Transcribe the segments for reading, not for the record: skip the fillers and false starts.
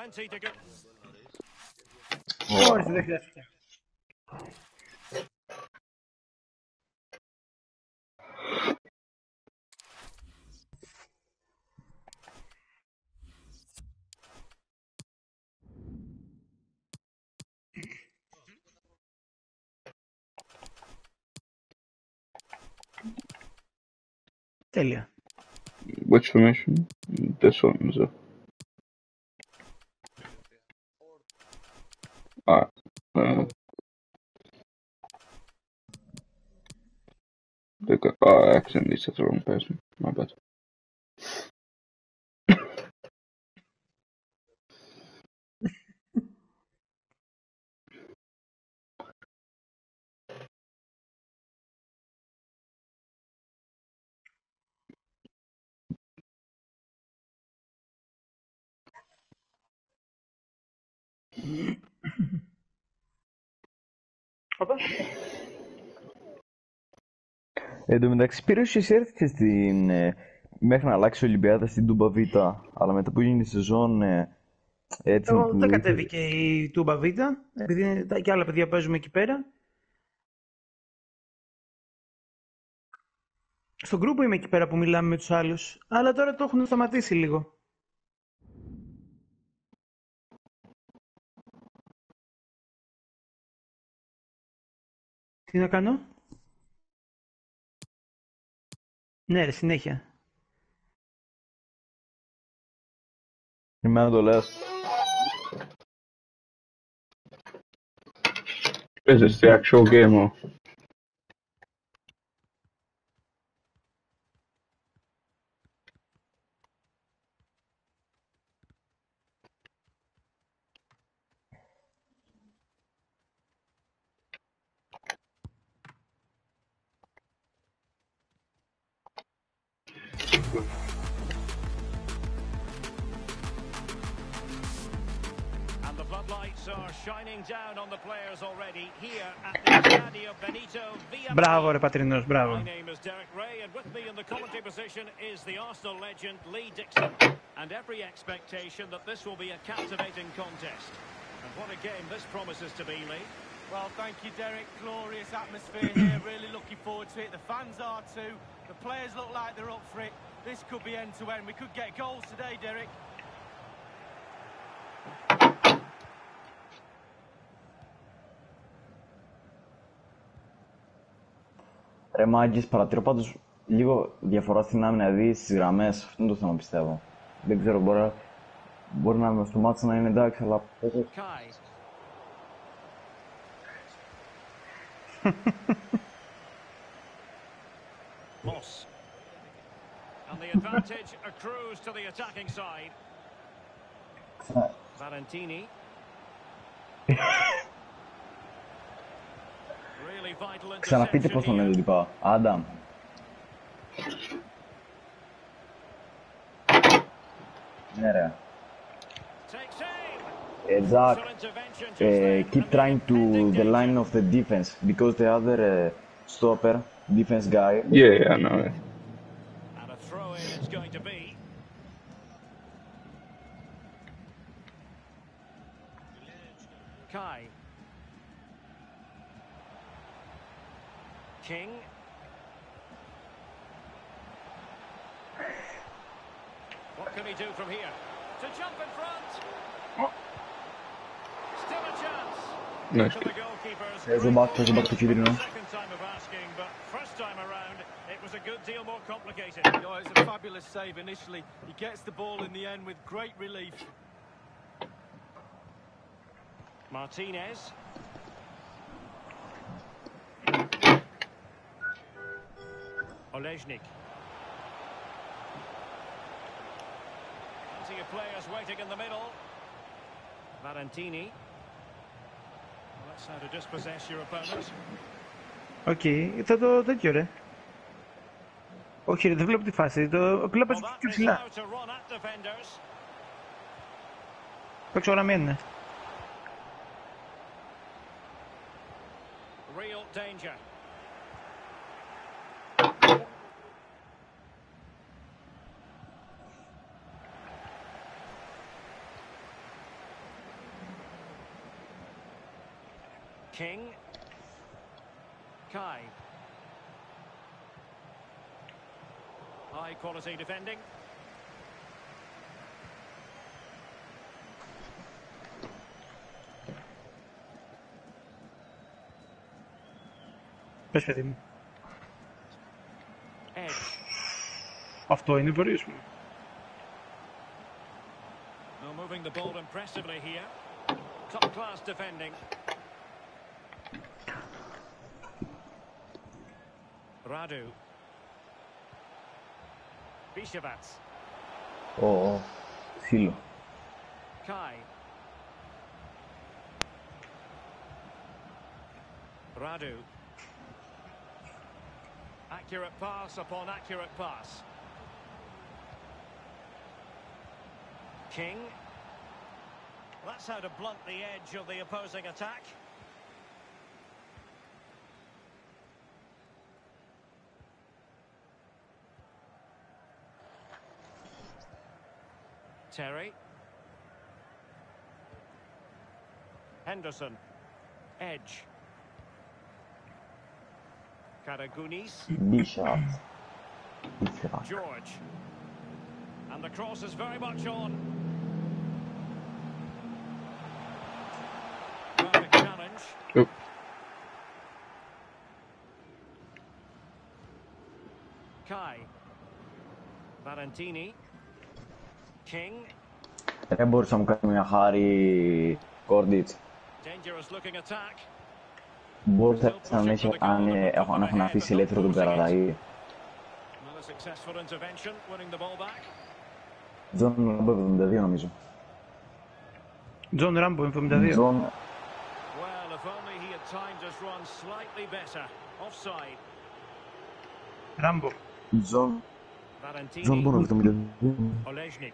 Plenty to go. Όχι, δεν χρειάζεται. Τέλεια. Which formation? This one, is it? I accidentally set the wrong person. My bad. Οπα. Εν τω μεταξύ, Σπύρος, εσύ έρθεις μέχρι να αλλάξει η Ολυμπιάδα στην Τούμπα Β, αλλά μετά που γίνει η σεζόν, έτσι Εγώ δεν κατέβηκε η Τούμπα Β, επειδή και άλλα παιδιά παίζουμε εκεί πέρα. Στο γκρουπ είμαι εκεί πέρα που μιλάμε με τους άλλους, αλλά τώρα το έχουν σταματήσει λίγο. Τι να κάνω? Ναι ρε, συνέχεια. Εμένα το λες. Is this the actual game or? And the floodlights are shining down on the players already here at the Stadio Benito Villamarín. Μπράβο ρε Πατρινός, μπράβο. My name is Derek Ray, and with me in the commentary position is the Arsenal legend Lee Dixon. And every expectation that this will be a captivating contest. And what a game this promises to be, Lee. Well, thank you, Derek. Glorious atmosphere here. Really looking forward to it. The fans are too. The players look like they're up for it. This could be end-to-end. We could get goals today, Derek. Ρε μάγκες, παρατηρώ πάντως λίγο διαφορά στην άμυνα, δηλαδή στις γραμμές, αυτό είναι το θέμα πιστεύω. Δεν ξέρω, μπορεί να στο μάτσο να είναι εντάξει, αλλά... Kai. Moss. And the advantage accrues to the attacking side. Valentini. Really vital Ξαναπείτε πώς τον interception λένε here. λοιπά. Άνταμ. Ναι ρε. Takes aim. Zach, Excellent intervention just there. keep trying to the line of the defense, because the other stopper, defense guy... Yeah, I know. And a throw in it's going to be. Kai. King. What can he do from here? To jump in front. Still a chance. Nice. To the goalkeepers. There's a back to Kidrino. Second time of asking, but first time around, it was a good deal more complicated. Oh, it's a fabulous save initially. He gets the ball in the end with great relief. Martinez. Olejnik. Plenty of players waiting in the middle. Valentini. Well, that's how to dispossess your opponent. Οκ, θα το τέτοιο ρε. Όχι ρε, δεν βλέπω τη φάση, το βλέπω Well, that πιο is ψηλά. how to run at defenders. Παίξω γραμμή είναι. Real danger. King. Kai. High quality defending. Πες παιδί μου. Edge. Αυτό είναι βορείος μου. Now moving the ball impressively here. Top class defending. Radu. Bishevats. Ω, φίλο. Kai. Radu. Accurate pass upon accurate pass. King. That's how to blunt the edge of the opposing attack. Terry. Henderson. Edge. Karagounis. Bishop. Bishop. George. And the cross is very much on. Perfect challenge. Yep. Kai. Valentini. King. Δεν μπορείς να μου κάνει μια χάρη, Κόρντιτς. Dangerous looking attack. Μπορείς αν έχουν αφήσει ελεύθερο τον Καραδαή. Another successful intervention, winning the ball back. Τζον Ράμπο 72 νομίζω. Τζον Ράμπο 72. Τζον... Well, if only he had timed his run slightly better. Offside. Ράμπο. Τζον Valentini. Μπόνο 72. Olejnik.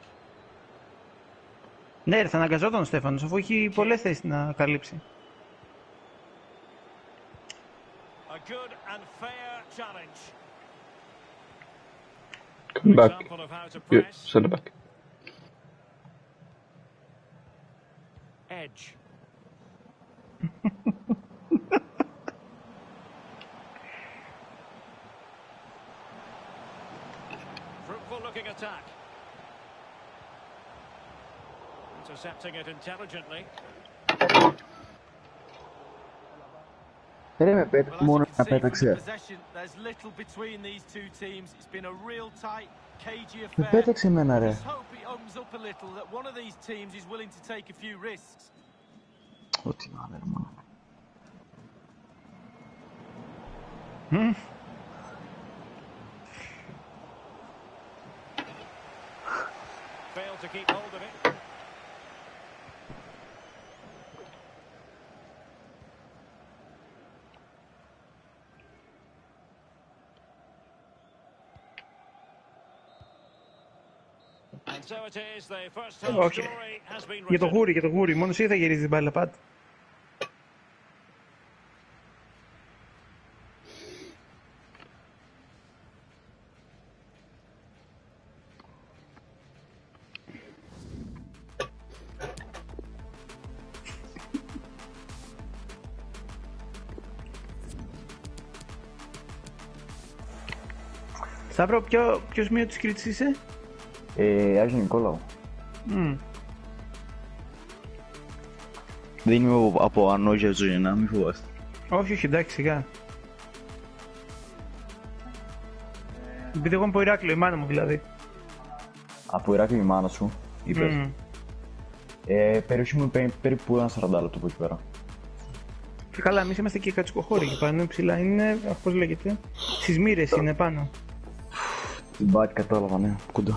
Ναι, θα αναγκαζόταν ο Στέφανος, αφού έχει πολλές θέσεις να καλύψει. A good and fair challenge. Come back. Example of how to Yeah, press. send it back. Edge. Fruitful looking attack. Intercepting it intelligently. Δεν με Well, as you μόνο can να see from the πέταξε. possession, there's little between these two teams. It's been a real tight, cagey Με affair. πέταξε εμένα ρε. Just hope it opens up a little, that one of these teams is willing to take a few risks. Ό,τι να είναι ρε μόνο. Failed to keep hold of it. And so it is, the first half Okay. story has been Για το written. γούρι, για το γούρι. Μόνο εσύ θα γυρίζεις την μπάλα πάντα. Σταύρο, ποιο σημείο της Κρήτης είσαι? Άγιο Νικόλαο. Μμ. Δεν είμαι από ανώγια ζωγενά, μη φοβάστε. Όχι, όχι, εντάξει, σιγά. Επειδή εγώ είμαι από Ηράκλειο, η μάνα μου δηλαδή. Από Ηράκλειο η μάνα σου, είπες. Μμ. Περιοχή μου είναι περίπου ένα 40 λεπτό από εκεί πέρα. Και καλά, εμείς είμαστε και κατσικοχώροι εκεί πάνω, ψηλά είναι, πώς λέγεται, στις μοίρες είναι πάνω. Την μπάτη κατάλαβα, ναι, κοντά.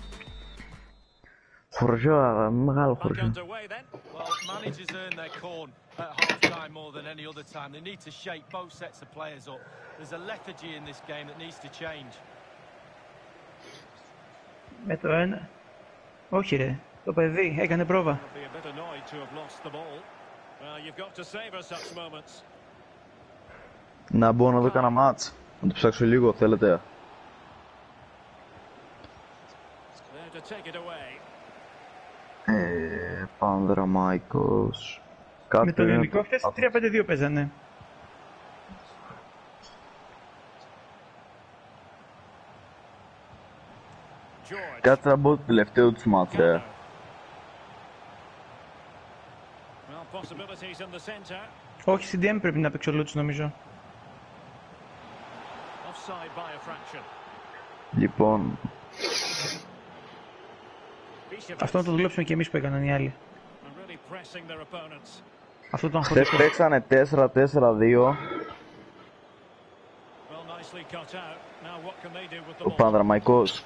Χωριό, μεγάλο Back χωριό. underway then. Well, managers earn their corn at half-time more than any other time. They need to shake both sets of players up. There's a lethargy in this game that needs to change. Με το ένα. Όχι ρε, το παιδί έκανε πρόβα. Be a bit annoyed to have lost the ball. Well, you've got to savor such moments. Να μπω να δω κανένα μάτς. Να το ψάξω λίγο, θέλετε. There to take it away. Πανδραμαϊκός. Με τον ελληνικό χθες 3-5-2 παίζανε. Κάτσε να μπω το τελευταίο τους μάτς. Well, possibilities in the centre. Όχι, CDM πρέπει να παίξει ο Λούτς νομίζω. Offside by a fraction. Λοιπόν, Αυτό να το δουλέψουμε και εμείς που έκαναν οι άλλοι. And really pressing their opponents. Αυτό το χθες αγχωτικό. παίξανε 4-4-2. Well, nicely cut out. Now what can they do with the Ο ball? Πανδραμαϊκός.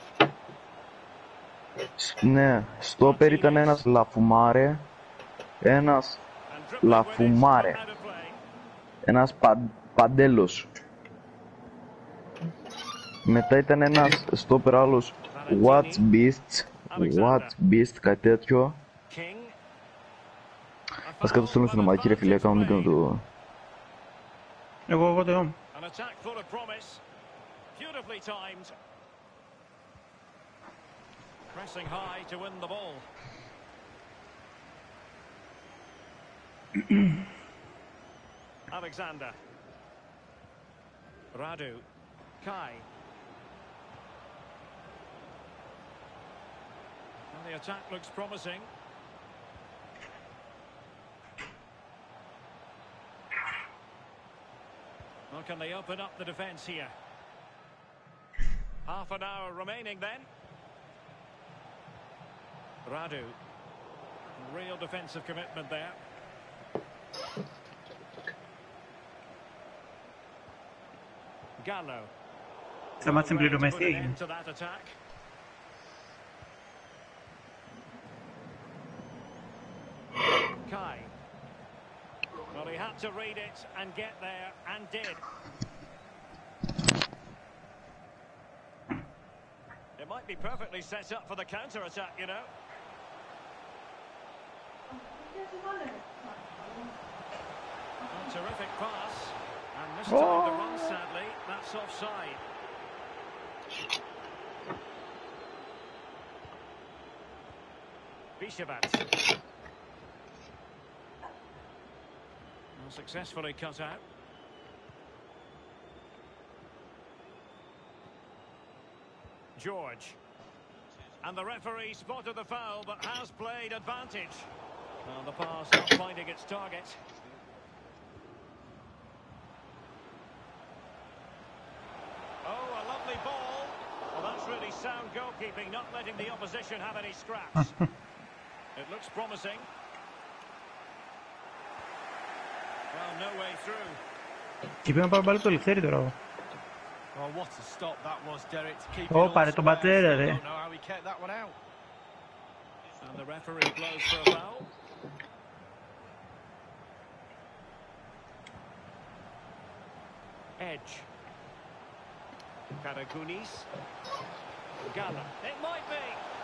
Ναι, στόπερ ήταν ένας Λαφουμάρε, ένας And dribbling with it, Λαφουμάρε, out of play. ένας Παντέλος. Μετά ήταν ένας στόπερ άλλος Watch Beast, κάτι τέτοιο. King. Ας κάτω στέλνω στην ομαδική ρε φίλε, κάνω link να το... Εγώ το An attack full of promise. Beautifully timed. Pressing high to win the ball. Alexander. Radu. Kai. And the attack looks promising. Well, can they open up the defence here? Half an hour remaining then. Radu. Real defensive commitment there. Gallo. Σταμάτησε Well ready to πληρωμές, put τι an έγινε. end to that attack. Kai. Well, he had to read it and get there, and did. It might be perfectly set up for the counter-attack, you know. A terrific pass. And this time the run, sadly, that's offside. Bishavat. Successfully cut out. George. And the referee spotted the foul, but has played advantage. Well, the pass not finding its target. Oh, a lovely ball. Well, that's really sound goalkeeping, not letting the opposition have any scraps. It looks promising. Well, no way through. Και πρέπει να πάμε πάλι το ελευθέρι τώρα. Well, what a stop that was, Derek, to keep it Ω, all πάρε τον square. πατέρα, I ρε. don't know how he kept that one out. And the referee blows for a foul. Edge. Karagunis. Gala. It might be.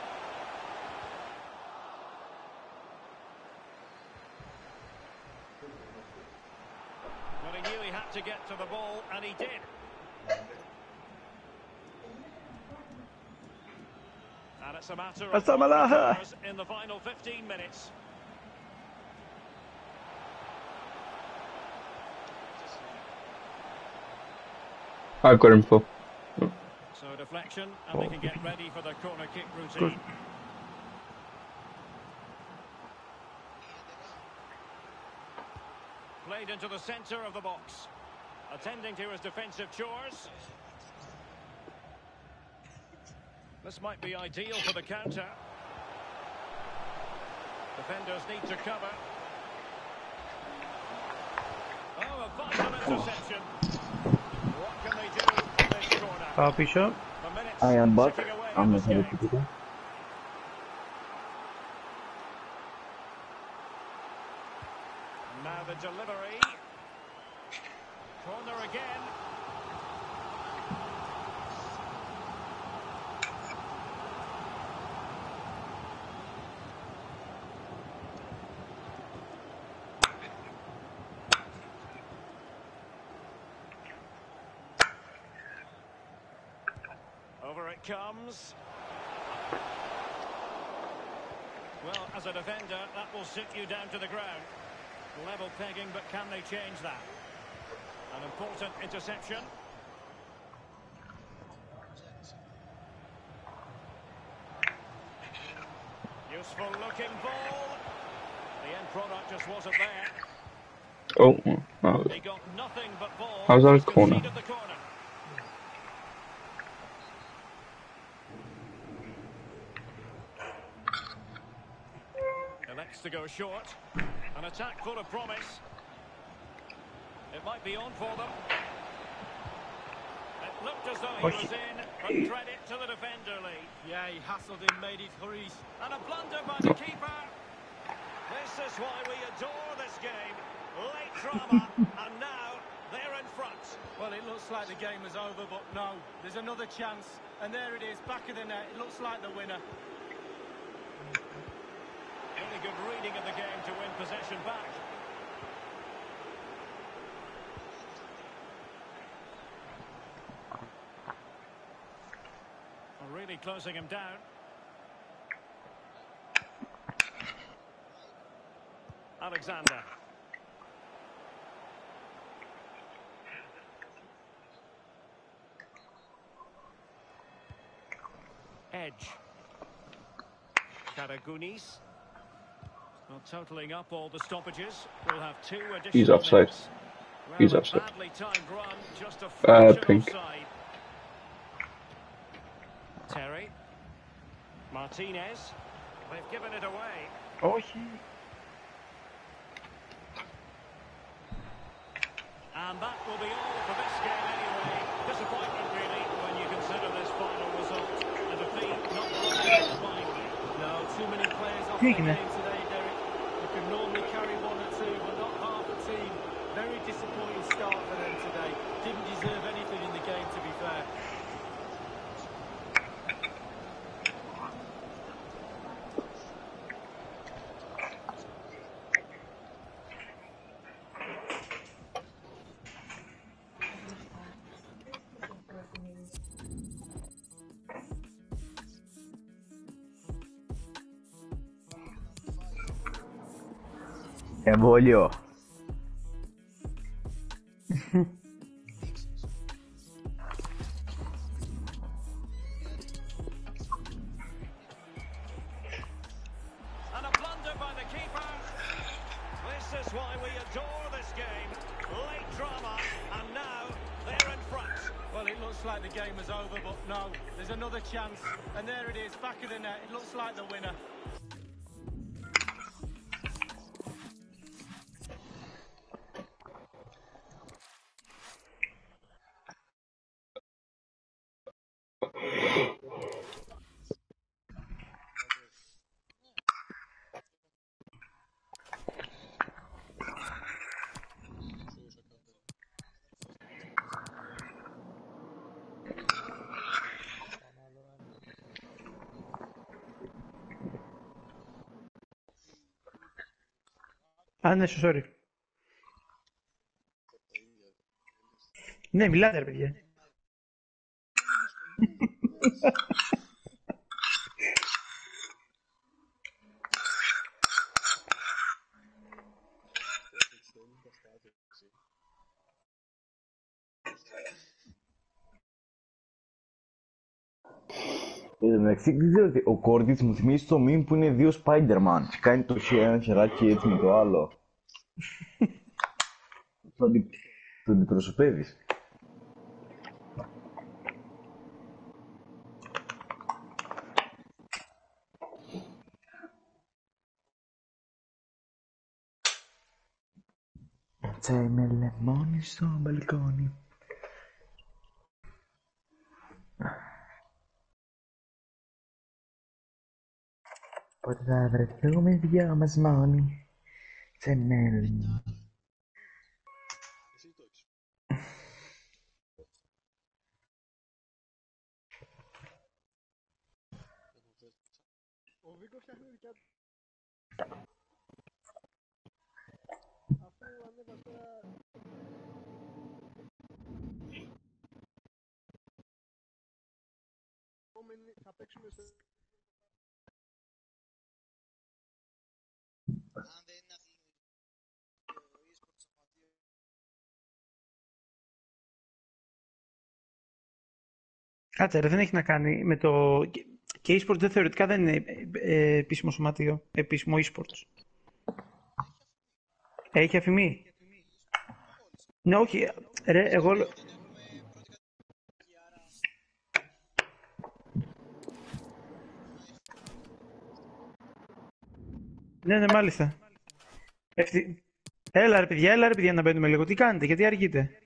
Well, he knew he had to get to the ball, and he did. And it's a matter of Asamalah. what occurs in the final 15 minutes. I've got info. So deflection, and they can get ready for the corner kick Good. routine. Played into the centre of the box. Attending to his defensive chores. This might be ideal for the counter. Defenders need to cover. Oh, a vital interception. What can they do in this corner? Πάω πίσω. The minutes I am back. ticking away in I'm this game. not Now the delivery. Corner again. Over it comes. Well, as a defender, that will sit you down to the ground. Level pegging, but can they change that? An important interception. Useful looking ball. The end product just wasn't there. Oh, no. He got nothing but ball. How's that a He's corner? conceded the corner. Elects to go short. An attack full of promise. It might be on for them. It looked as though he was in, but credit to the defender, Lee. Yeah, he hassled him, made his hurries. And a blunder by the keeper. This is why we adore this game. Late drama, and now they're in front. Well, it looks like the game is over, but no. There's another chance, and there it is, back of the net. It looks like the winner. Really good reading of the game to win possession back. Really closing him down. Alexander. Edge. Karagounis. Well, totaling up all the stoppages, we'll have 2 additional He's offside. minutes. He's Rather offside. badly timed run, just a fraction pink. offside. Terry. Martinez. They've given it away. Όχι. And that will be all for this game anyway. Disappointment really when you consider this final result. A defeat not finally. No, too many players off Τι the έγινε? game today, Derek. You can normally carry 1 or 2, but not half a team. Very disappointing start for them today. Didn't deserve anything in the game, to be fair. Εμβόλιο. And a blunder by the keeper. This is why we adore this game. Late drama, and now they're in front. Well, it looks like the game is over, but no. There's another chance, and there it is, back of the net. It looks like the winner. Α, ναι, sorry. Ναι, μιλάτε ρε παιδιά. Εντάξει, δεν ξέρω τι. Ο Κόρτιτς μου θυμίζει το meme που είναι 2 Spider-Man. Και κάνει το ένα χεράκι έτσι με το άλλο. Το αντιπροσωπεύεις. Τσάι με λεμόνι στο μπαλκόνι. Πότε θα βρεθούμε δυο μας μόνοι. Τσεμέλι. Κάτσε ρε, δεν έχει να κάνει με το... Και e-sports δεν θεωρητικά δεν είναι επίσημο σωματείο, επίσημο e-sports. Έχει αφημί. Ναι, όχι, ρε, εγώ... Ναι, ναι, μάλιστα. Έλα ρε παιδιά, να μπαίνουμε λίγο. Τι κάνετε, γιατί αργείτε?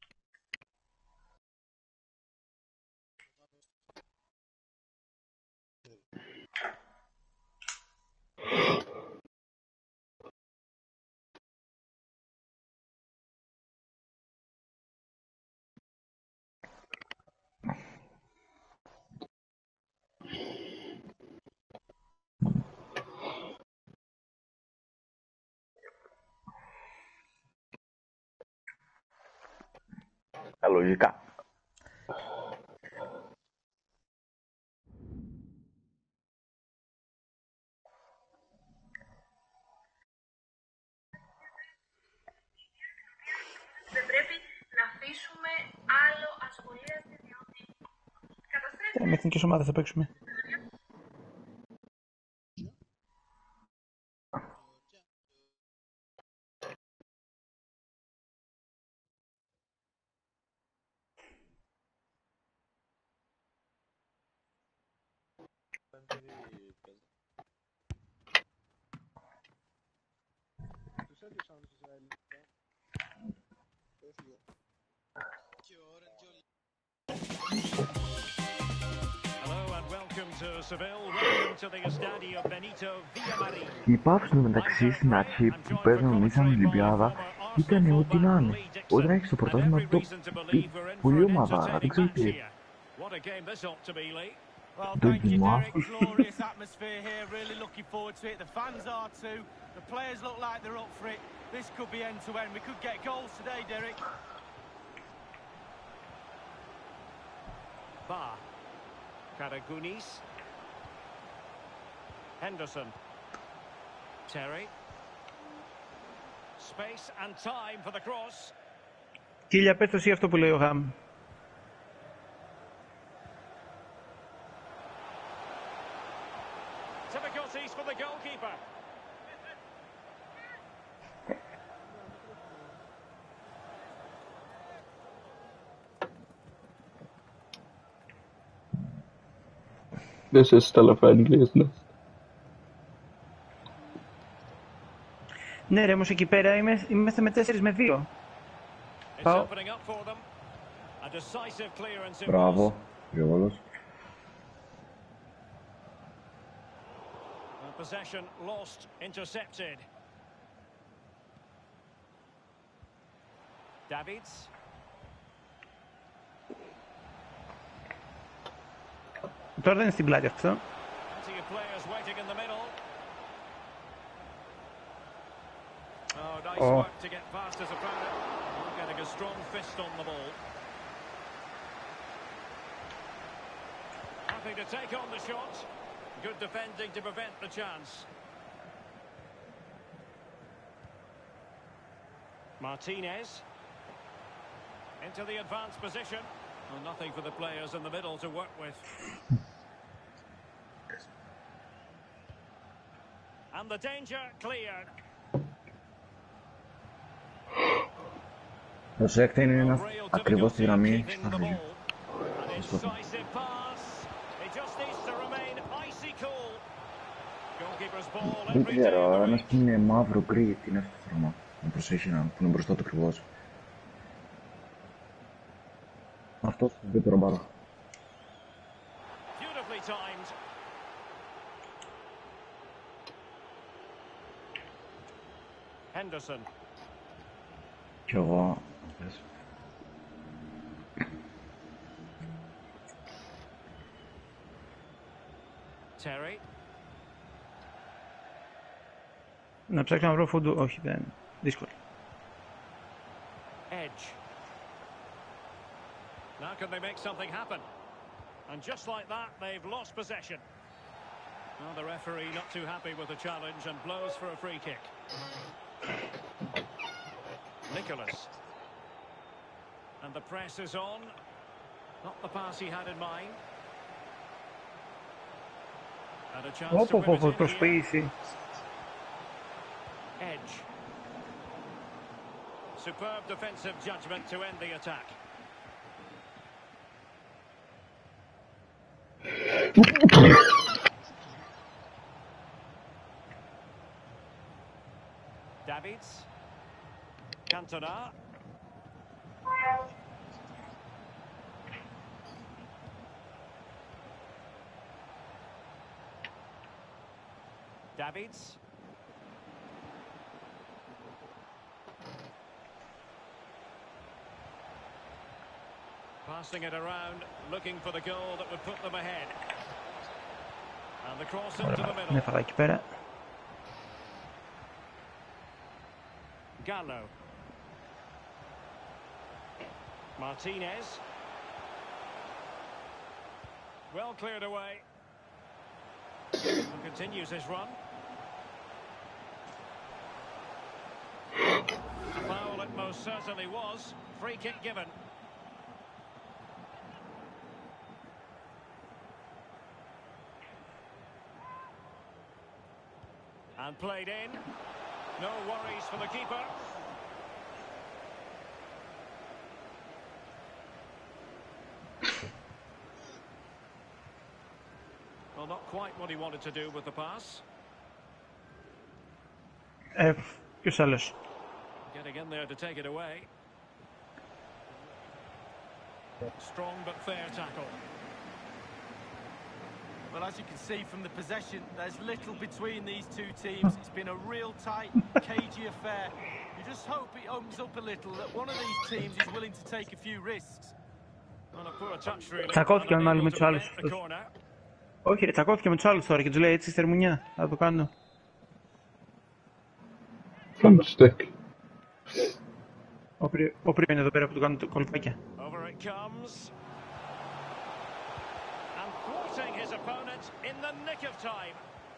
Λογικά. Δεν πρέπει να αφήσουμε άλλο ασχολίαστη διότι καταστρέφει. Με εθνικές ομάδες θα παίξουμε. Hello and welcome to Seville. Welcome to the Estadio Benito Villamarín. Η πάυση του μεταξύ στην αρχή που παίρνουν Nissan Ολυμπιάδα ήταν ό,τι να είναι. Όταν έχεις το πρωτάθλημα το πολύ ομάδα, δεν ξέρω τι. What a game this ought to be, Lee. Well, Don't thank you, you Derek. want? Glorious atmosphere here. Really looking forward to it. The fans are too. The players look like they're up for it. This could be end to end. We could get goals today, Derek. Ba. Karagounis. Henderson. Terry. Space and time for the cross. Κίλια, πες το εσύ αυτό που λέει ο Γαμ. Difficulties for the goalkeeper. This is still a friendly, isn't it? Ναι ρε, όμως εκεί πέρα είμαστε με 4 με 2. It's Πάω. opening up for them. A decisive clearance it was. Μπράβο. Γρηγόρος. Possession lost, intercepted. Davids. Τώρα δεν είναι στην πλάτη αυτό. Plenty of players waiting in the middle. Oh, nice Oh. work to get past his opponent. Getting a strong fist on the ball. Happy to take on the shot. Good defending to prevent the chance. Martinez. Into the advanced position. Well, nothing for the players in the middle to work with. And the danger cleared. Προσέξτε, είναι ένα Real ακριβώς στη difficulty γραμμή. keeping the ball. An incisive pass. It just needs to remain icy cool. Goalkeeper's ball Δεν every ξέρω, day. ένας που είναι μαύρο γκρι, τι είναι αυτό το χρώμα. Να προσέχει έναν που είναι μπροστά του ακριβώς. Αυτός δεν τον πάρω. Beautifully timed. Henderson. Κι εγώ. Terry. Να ψάξω να βρω φούντου. Όχι, δεν. Δύσκολο. Edge. Now can they make something happen? And just like that, they've lost possession. Well, the referee not too happy with the challenge and blows for a free kick. Nicholas. And the press is on. Not the pass he had in mind. And a chance to Πω, whip it in here. προσποιήσει. Edge. Superb defensive judgment to end the attack. Davids. Cantona. Davids. Passing it around, looking for the goal that would put them ahead. And the cross into the Ωραία, middle. είναι εκεί πέρα. Gallo. Martinez. Well cleared away. And continues his run. Foul it most certainly was. Free kick given. And played in. No worries for the keeper. Well, not quite what he wanted to do with the pass. Ποιος άλλος? Getting in there to take it away. Strong but fair tackle. Well, as you can see from the possession, there's little between these two teams. It's been a real tight, cagey affair. You just hope it opens up a little, that one of these teams is willing to take a few risks. On a poor touch, really. Τσακώθηκε ο άλλος με Unable τους to άλλους. prevent the corner. Όχι ρε, τσακώθηκε με τους άλλους τώρα και τους λέει έτσι στερμουνιά. Θα το κάνω. Fantastic. Ο Πρίμ είναι εδώ πέρα που του κάνουν το κολπάκια. Over it comes. And thwarting his opponent in the nick of time.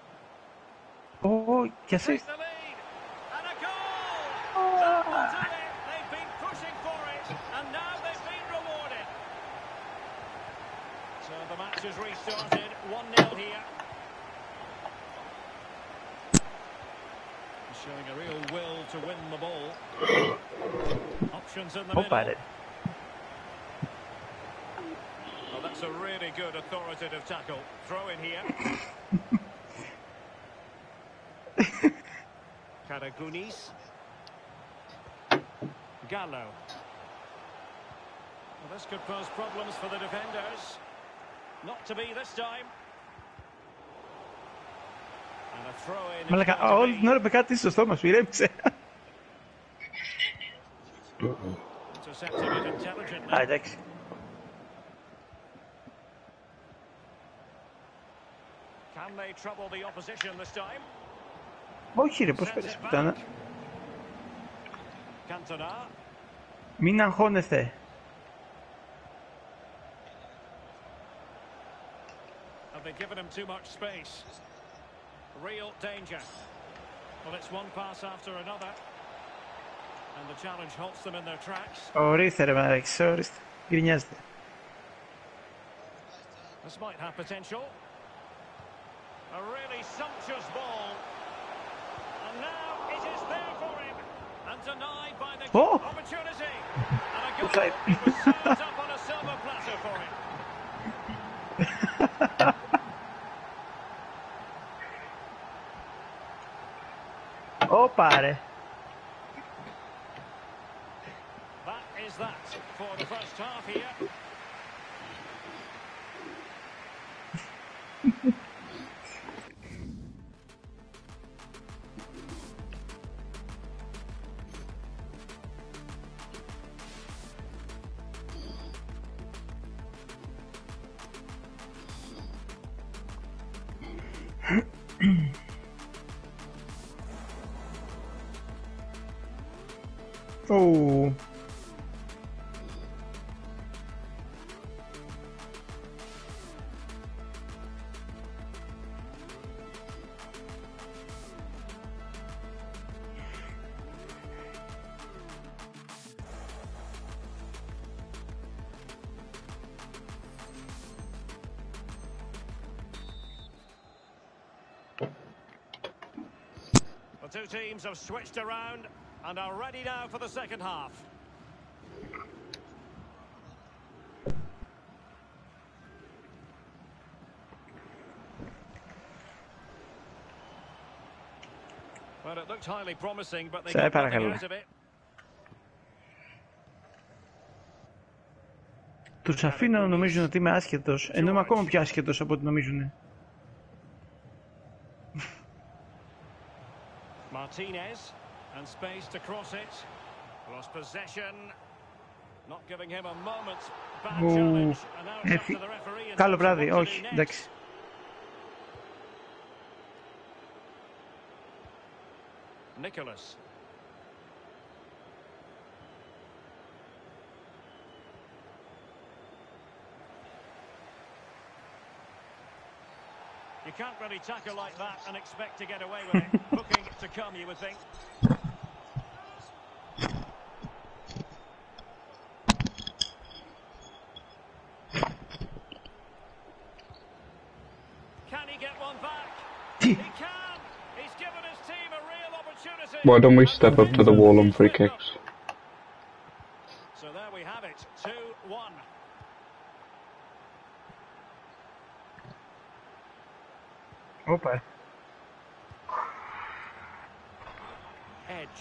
Ω, και Take assist. the lead. And a goal! That will do it. They've been pushing for it, and now they've been rewarded. So the match has restarted. 1-0 here. Showing a real will to win the ball. Options in the Όπα middle. ρε. Well, that's a really good authoritative tackle. Throw in here. Karagounis. Gallo. Well, this could pose problems for the defenders. Not to be this time. And a throw in. Μαλάκα, όλη την ώρα με κάτι στο στόμα σου, ηρέμησε. Intercepting it intelligently. Α, εντάξει. Can they trouble the opposition this time? Όχι ρε, πώς πέρασε πουτάνα. Cantona. Μην αγχώνεστε. Have they given him too much space? Real danger. Well, it's one pass after another. And the challenge halts them in their tracks. Ορίστε ρε μαλάκα, ορίστε. Γκρινιάζετε. This might have potential. A really sumptuous ball. And now it is there for him. And denied by the Oh! opportunity. And a goal. Offside. It was served up on a silver platter for him. Όπα ρε. That is that for the first half here. Ω. two teams have switched around and are ready now for the second half. Well, it looked highly promising, but they got nothing out of it. Τους αφήνω να νομίζουν ότι είμαι άσχετος, ενώ είμαι ακόμα πιο άσχετος από ό,τι νομίζουν. Martinez and space to cross it. Lost possession. Not giving him a moment's bad challenge. And now it's up to the referee. Καλό βράδυ, όχι, εντάξει. Nicholas. You can't really tackle like that and expect to get away with it. Looking to come, you would think. Can he get one back? He can! He's given his team a real opportunity. Why don't we step up to the wall on free kicks? So there we have it, 2-1. Όπα. Edge.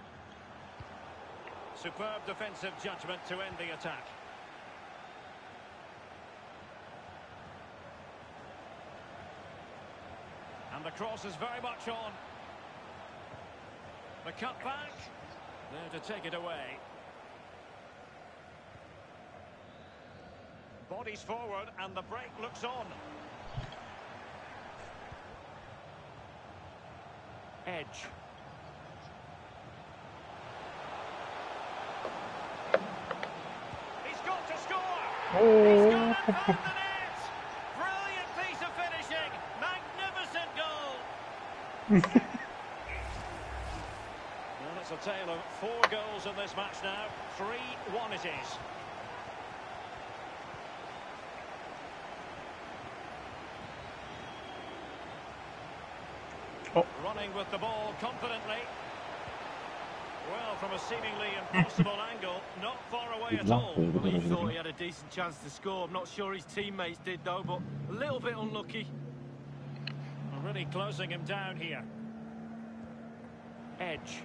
Superb defensive judgment to end the attack. And the cross is very much on. The cut back. There to take it away. Bodies forward and the break looks on. Edge. He's got to score! He's got it from the net! Brilliant piece of finishing! Magnificent goal! Well, it's a tale of 4 goals in this match now. 3-1 it is. Running with the ball confidently. Well, from a seemingly impossible angle, not far away at all. Well, he thought he had a decent chance to score. I'm not sure his teammates did, though, but a little bit unlucky. Really closing him down here. Edge.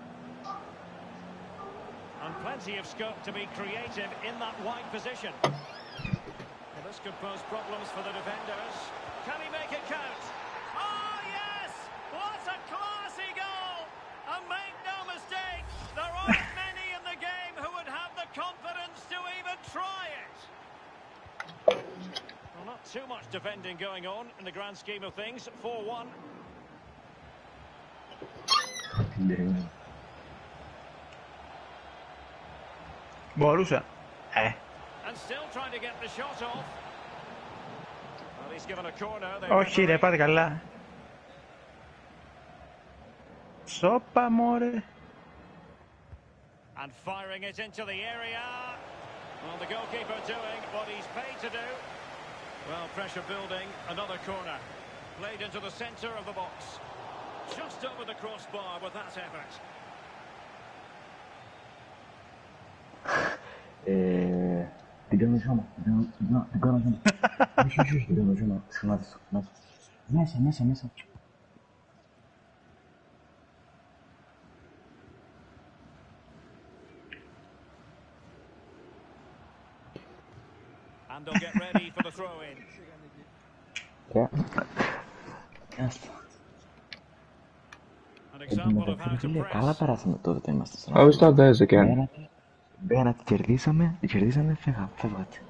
And plenty of scope to be creative in that wide position. Well, this could pose problems for the defenders. Can he make it count? Oh, yes! What a classy goal! And make no mistake, there aren't many in the game who would have the confidence to even try it. Well, not too much defending going on in the grand scheme of things. 4-1. Μπορούσα. And still trying to get the shot off. Well, he's given a corner. Όχι ρε, πάτε καλά. Σόπα μωρέ. And firing it into the area. Well, the goalkeeper doing what he's paid to do. Well, pressure building. Another corner. Played into the centre of the box. Just over the crossbar with that effort. Την κάνω ζώμα, την κάνω ζώμα. Όχι, όχι, την κάνω ζώμα. Σχημάτισο, μέσα. And they'll get ready for the throw-in. An example of how to press. Καλά περάσαμε τότε που είμαστε στον How is that theirs again? Μπαίνατε, κερδίσαμε, φεύγατε.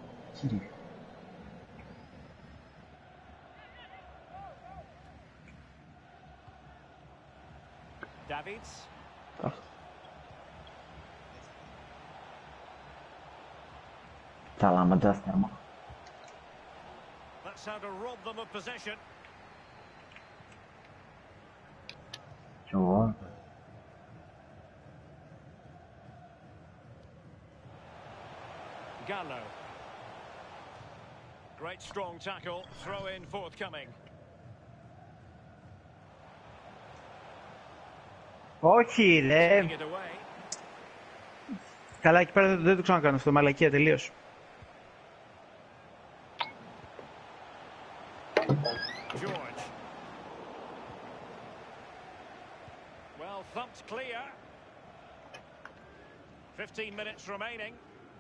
Davids. Τσαλάματζας τέρμα. That's how to rob them of possession. Κι εγώ. Gallo. Great strong tackle, throw in forthcoming. Όχι, ρε. Taking it away. Καλά, εκεί πέρα δεν το ξανακάνω στο μαλακία τελείως. George. Well, thumped clear. 15 minutes remaining.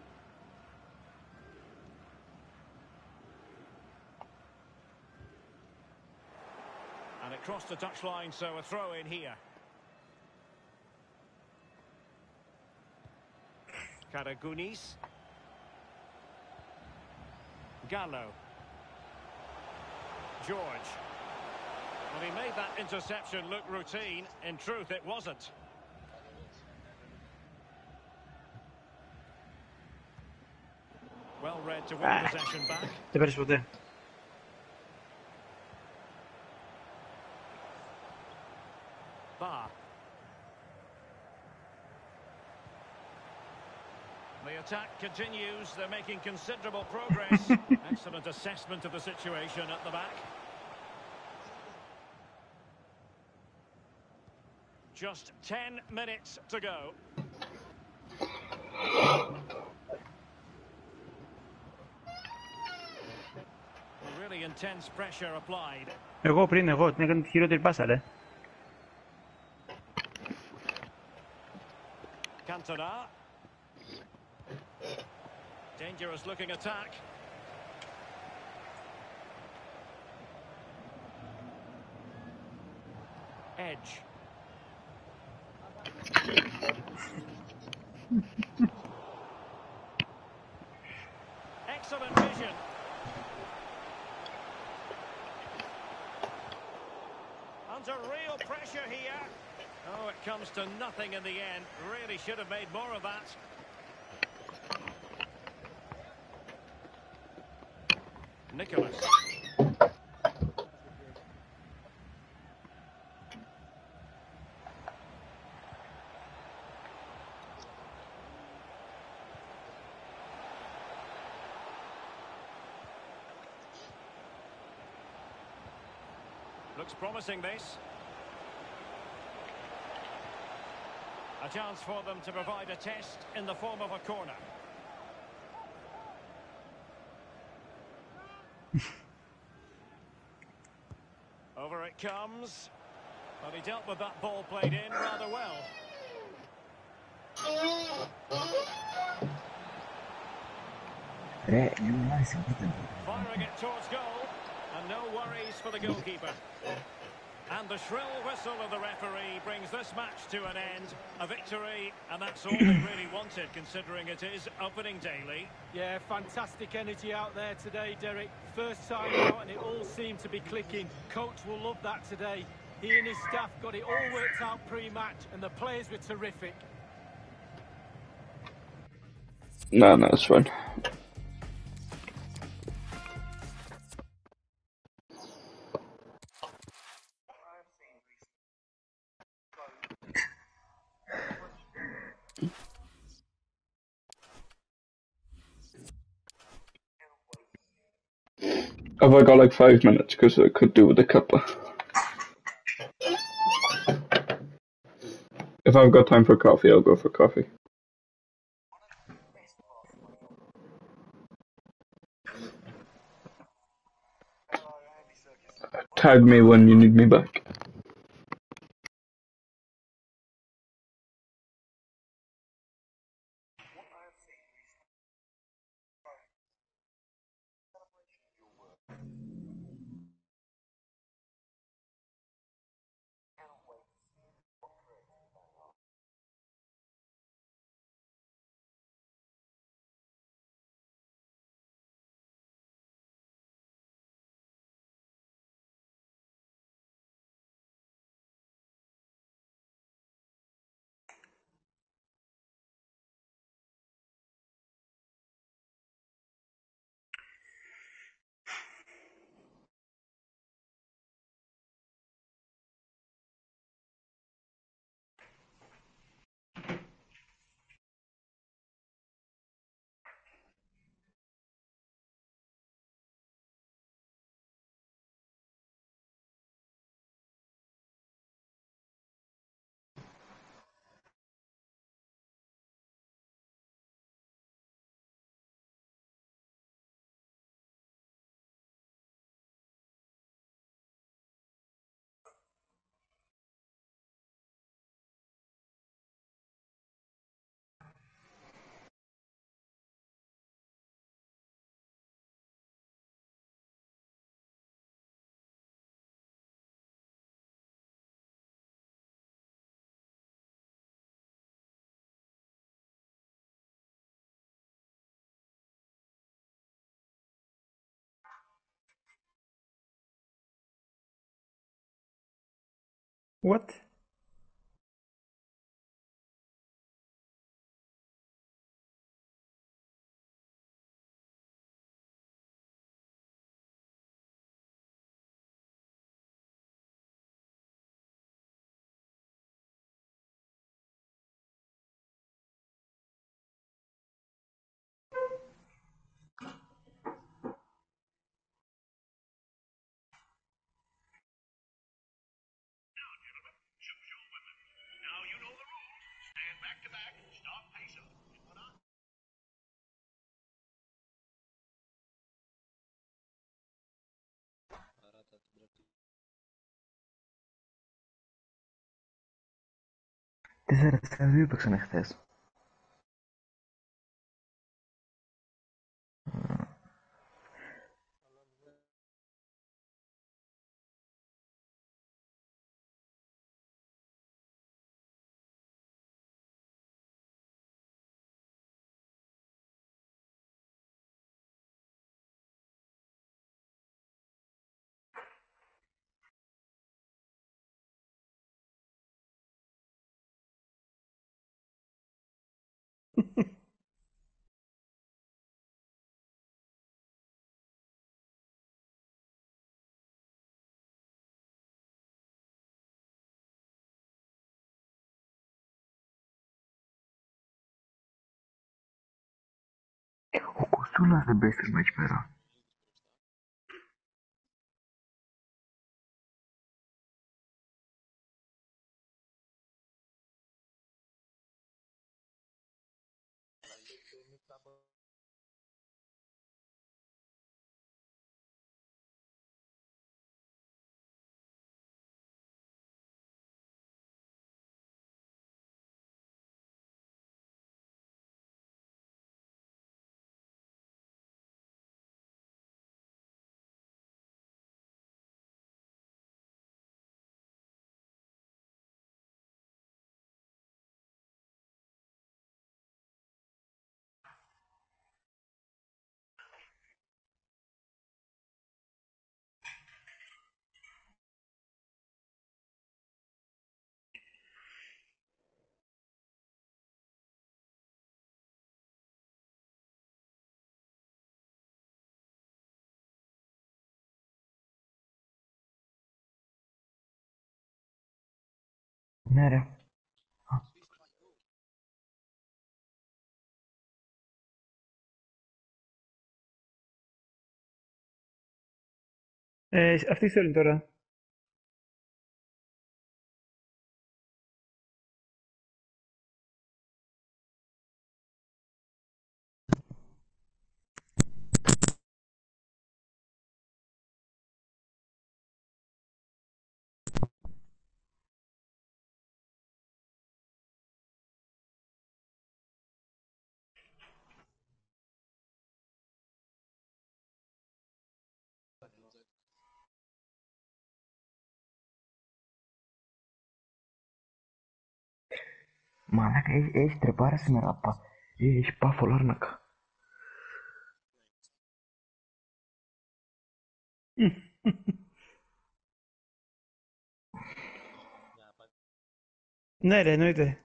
And it crossed the touchline, so a throw in here. Karagounis. Gallo. George. Well, he made that interception look routine. In truth, it wasn't. Well read to win possession back. Δεν παίρνεις ποτέ. Bar. The attack continues. They're making considerable progress. Excellent assessment of the situation at the back. Just 10 minutes to go. Really intense pressure applied. Εγώ την έκανε τη χειρότερη πάσα, ρε. Cantona. Dangerous looking attack. Edge. Excellent vision. Under real pressure here. Oh, it comes to nothing in the end. Really should have made more of that. Nicholas. Looks promising, this. A chance for them to provide a test in the form of a corner. Over it comes. But he dealt with that ball played in rather well. Ρε, είναι μια συγχωρείτε. Firing it towards goal. And no worries for the goalkeeper. And the shrill whistle of the referee brings this match to an end. A victory, and that's all they really wanted, considering it is opening day, Lee. Yeah, fantastic energy out there today, Derek. First time out and it all seemed to be clicking. Coach will love that today. He and his staff got it all worked out pre-match and the players were terrific. No, it's fine. Have I got like 5 minutes? Because I could do with a cuppa. If I've got time for coffee, I'll go for coffee. Tag me when you need me back. What? Τέσσερα στα δύο παίξανε χθες. Ο Κοστούλας δεν πέστρεμα εκεί πέρα. Ναι ρε. Αυτή η ιστορία είναι τώρα. Μαλάκα, έχει τρεπάρα σήμερα. Έχει πάφο λάρνακα. Ναι ρε, εννοείται.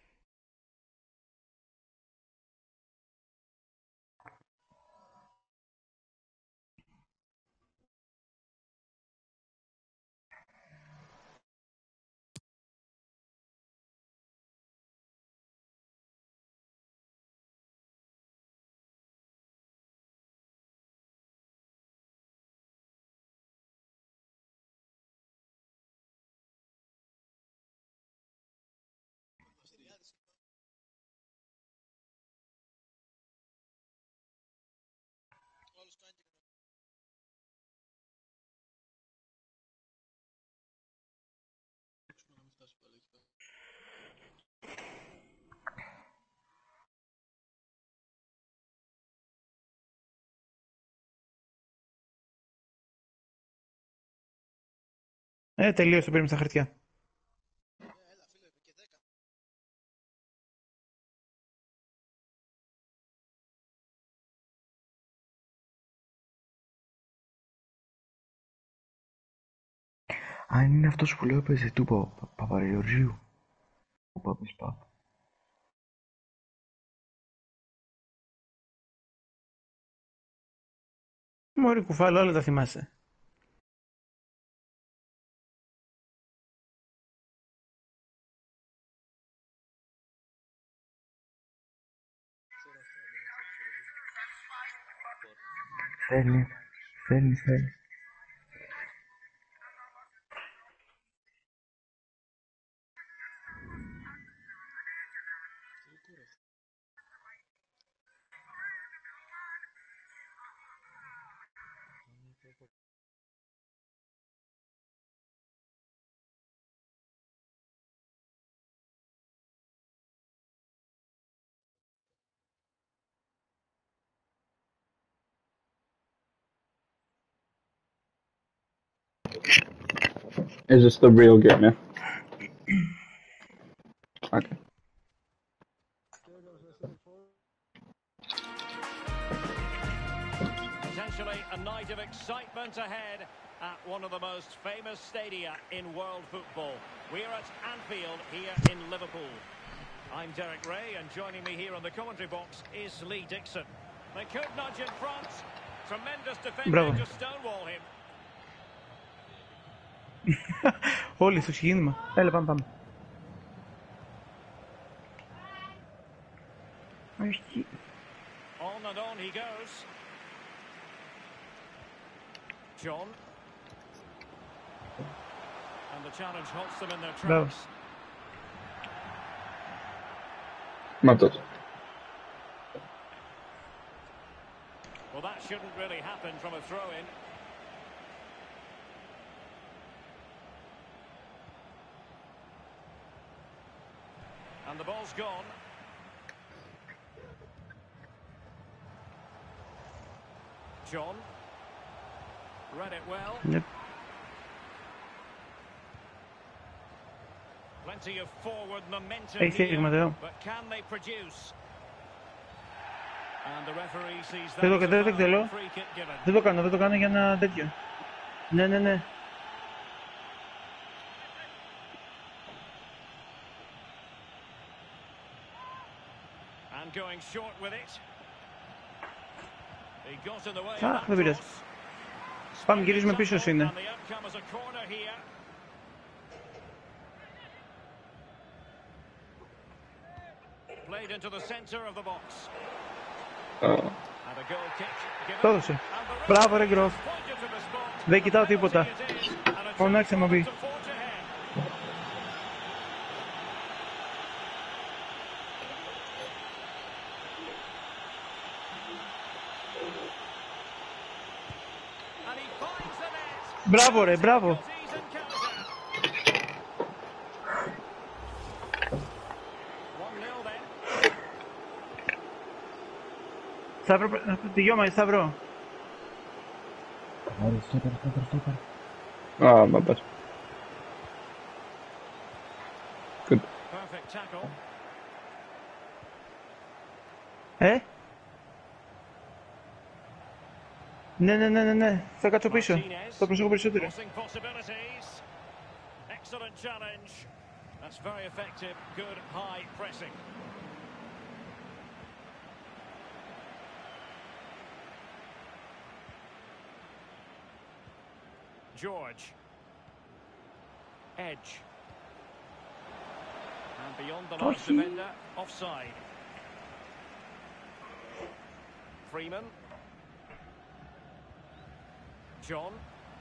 Τελείωσε το περίμενα στα χαρτιά. Αν είναι αυτός που λέω παίζει του Παπαγεωργίου. Ο Παπης Παπ. Μωρή κουφάλα, όλα τα θυμάσαι. Θέλει. Is this the real game, yeah? Okay. Potentially a night of excitement ahead at one of the most famous stadia in world football. We're at Anfield here in Liverpool. I'm Derek Ray, and joining me here on the commentary box is Lee Dixon. They could nudge in front. Tremendous defending to stonewall him. Όλοι στο σχήνυμα. Έλα, πάμε. On and on he goes. John. And the challenge halts them in their tracks. Matot. Well, that shouldn't really happen from a throw-in. And the ball's gone. John. Read it well. Yep. Plenty of forward momentum Έχει στήριγμα εδώ. but can they produce? And the referee sees that. Δεν το εκτελώ. Δεν το κάνω για ένα τέτοιο. Ναι. And going short with it. He got in the way. Αχ, δεν πειράζει. Πάμε, γυρίζουμε πίσω είναι. Played into the center of the box. Το έδωσε. Μπράβο ρε Γκροφ. Δεν κοιτάω τίποτα. Φωνάξε μου πει. Μπράβο ρε, μπράβο. Σταύρο, τελειώμα, Σταύρο. Στόπερ. Ah, my bad. Good. Ναι. Θα κάτσω πίσω. Θα προσέχω περισσότερο. Excellent challenge. That's very effective. Good high pressing. George. Edge. And beyond the last defender, offside. Freeman. John.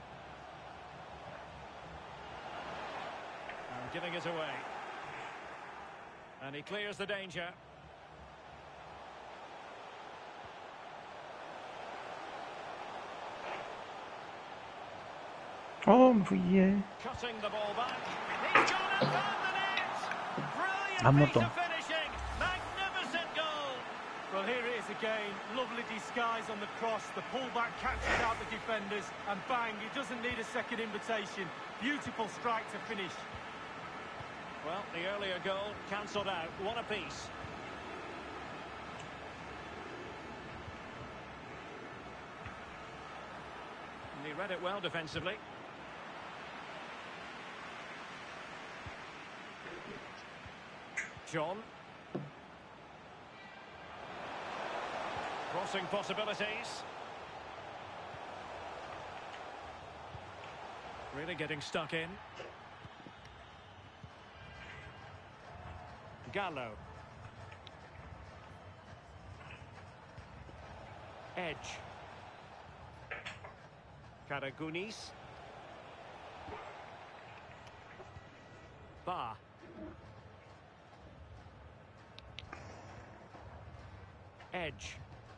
And giving it away. And he clears the danger. Oh, μου φύγε. Cutting the ball back. He's gone and found the net. Brilliant piece of finishing. Magnificent goal. Well, here it is again. Lovely disguise on the cross. The pullback catches out the defenders, and bang, he doesn't need a second invitation. Beautiful strike to finish. Well, the earlier goal cancelled out. One apiece. And he read it well defensively. John. Crossing possibilities. Really getting stuck in. Gallo. Edge. Karagounis. Ba. Edge.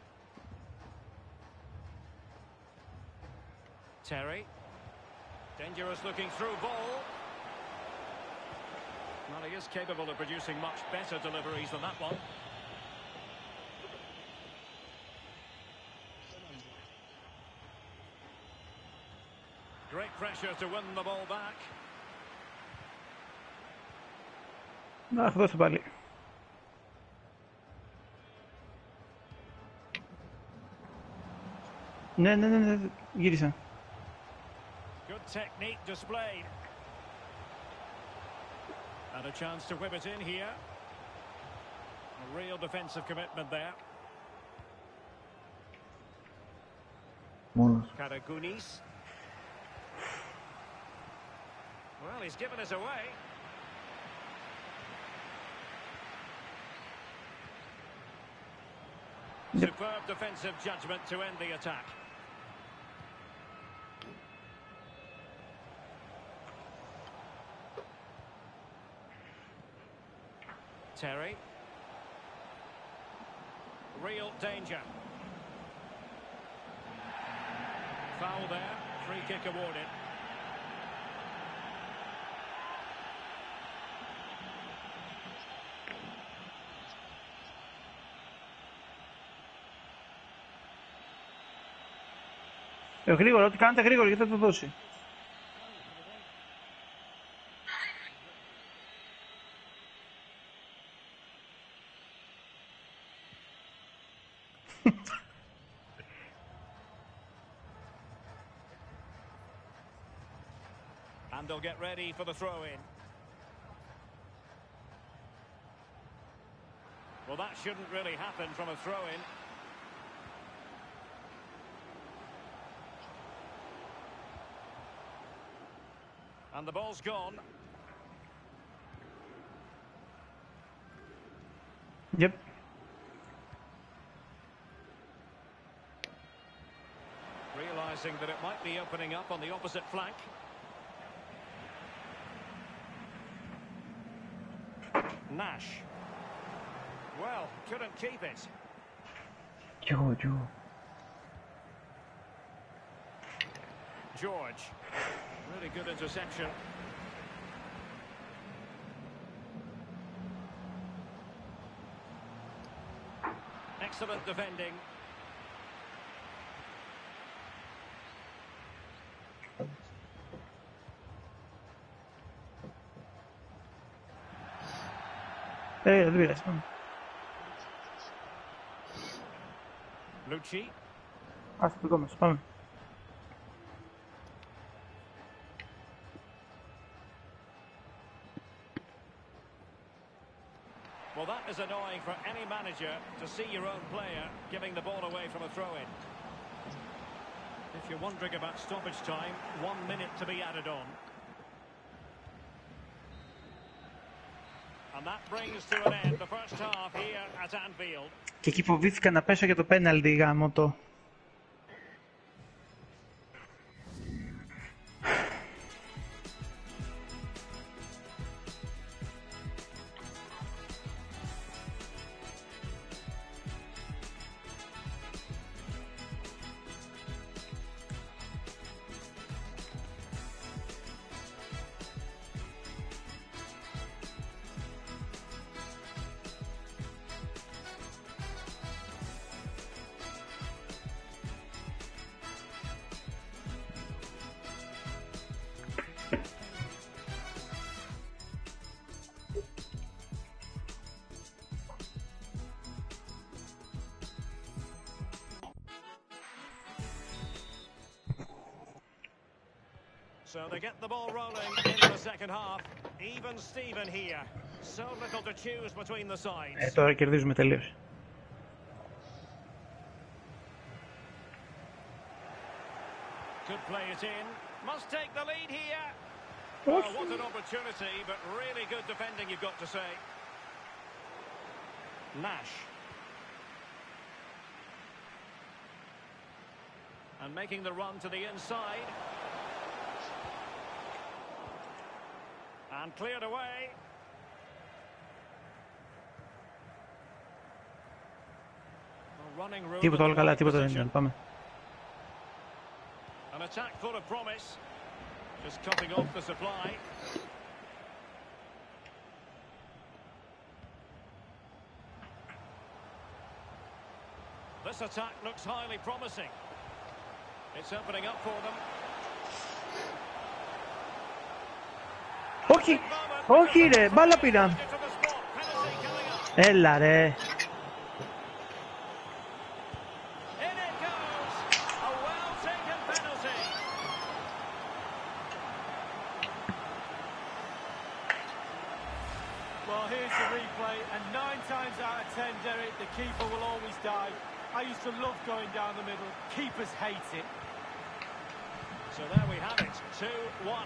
Terry. Dangerous looking through ball. Well, he is capable of producing much better deliveries than that one. Great pressure to win the ball back. Αχ, δώσε πάλι. Ναι, γύρισα. Good technique displayed. And a chance to whip it in here. A real defensive commitment there. Μόνος. Karagounis. Well, he's given us away. Superb defensive judgment to end the attack. Terry. Real danger. Foul there. Free kick awarded. Γρήγορα, ό,τι κάνετε γρήγορα γιατί θα το δώσει. And they'll get ready for the throw-in. Well, that shouldn't really happen from a throw-in. And the ball's gone. Yep. Realising that it might be opening up on the opposite flank. Nash. Well, couldn't keep it. Joe. George. Really good interception. Excellent defending. Δεν πειράζει. Lucci. Ας το δικό μας, πάμε. Well, that is annoying for any manager to see your own player giving the ball away from a throw-in. If you're wondering about stoppage time, 1 minute to be added on. And that brings to an end the first half here at Anfield. Και εκεί φοβήθηκα να πέσω για το πέναλτι γάμο το. So they get the ball rolling in the second half. Even Steven here. So little to choose between the sides. Τώρα κερδίζουμε τελείως. Could play it in. Must take the lead here. Oh, what an opportunity, but really good defending, you've got to say. Nash. And making the run to the inside. And cleared away. Well, running room. Τίποτα, όλα καλά, τίποτα δεν ήταν. Πάμε. An attack full of promise. Just cutting off the supply. This attack looks highly promising. It's opening up for them. Όχι, όχι ρε, μπάλα πήραν. Έλα ρε. Well, here's the replay, and 9 times out of 10, Derek, the keeper will always die. I used to love going down the middle. Keepers hate it. So there we have it, 2-1.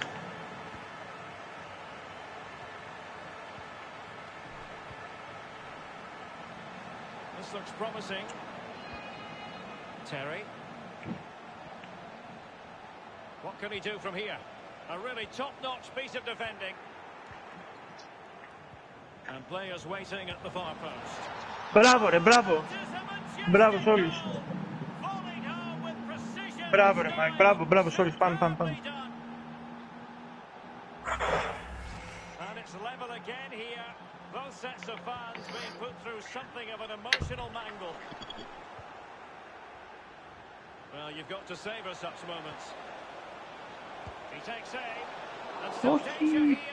This looks promising. Terry. What can he do from here? A really top-notch piece of defending. And players waiting at the far post. Μπράβο ρε, μπράβο. Μπράβο σε όλους. Μπράβο ρε Μάικ, μπράβο, μπράβο σε όλους. Πάμε, πάμε, πάμε. And it's level again here. Both sets of fans being put through something of an emotional mangle. Well, you've got to savour such moments. He takes aim. And still danger here.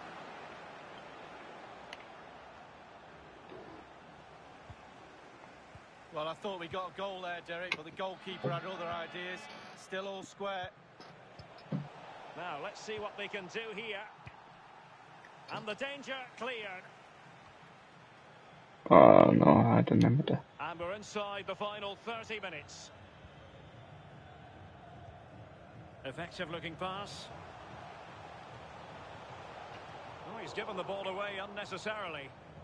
Well, I thought we got a goal there, Derek, but the goalkeeper had other ideas. Still all square. Now, let's see what they can do here. And the danger cleared. Oh no, I remember that. And we're inside the final 30 minutes. Effective looking pass. Oh, he's given the ball away unnecessarily.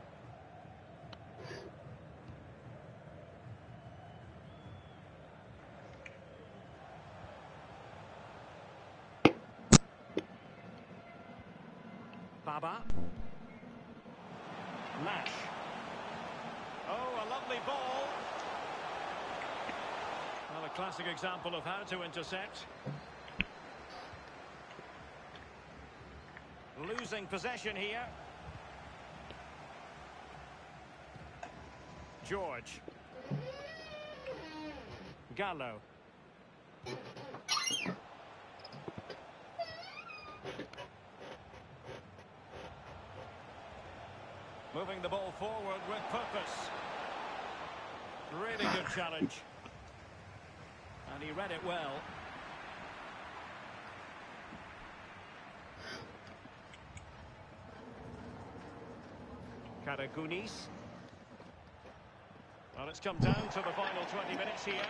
Baba. Nash. Oh, a lovely ball. Well, a classic example of how to intercept. Losing possession here. George. Gallo. Moving the ball forward with purpose. Really good challenge. And he read it well. Karakunis. Well, it's come down to the final 20 minutes here.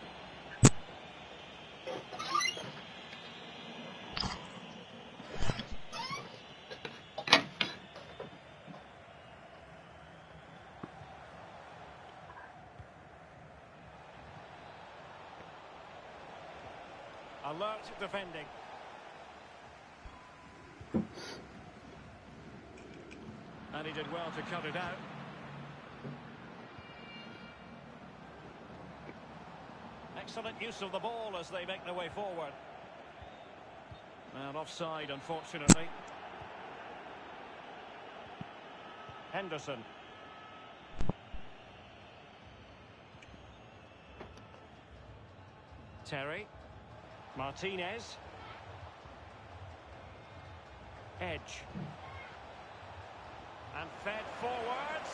Alert defending. And he did well to cut it out. Excellent use of the ball as they make their way forward. And offside, unfortunately. Henderson. Terry. Martinez. Edge. And fed forwards.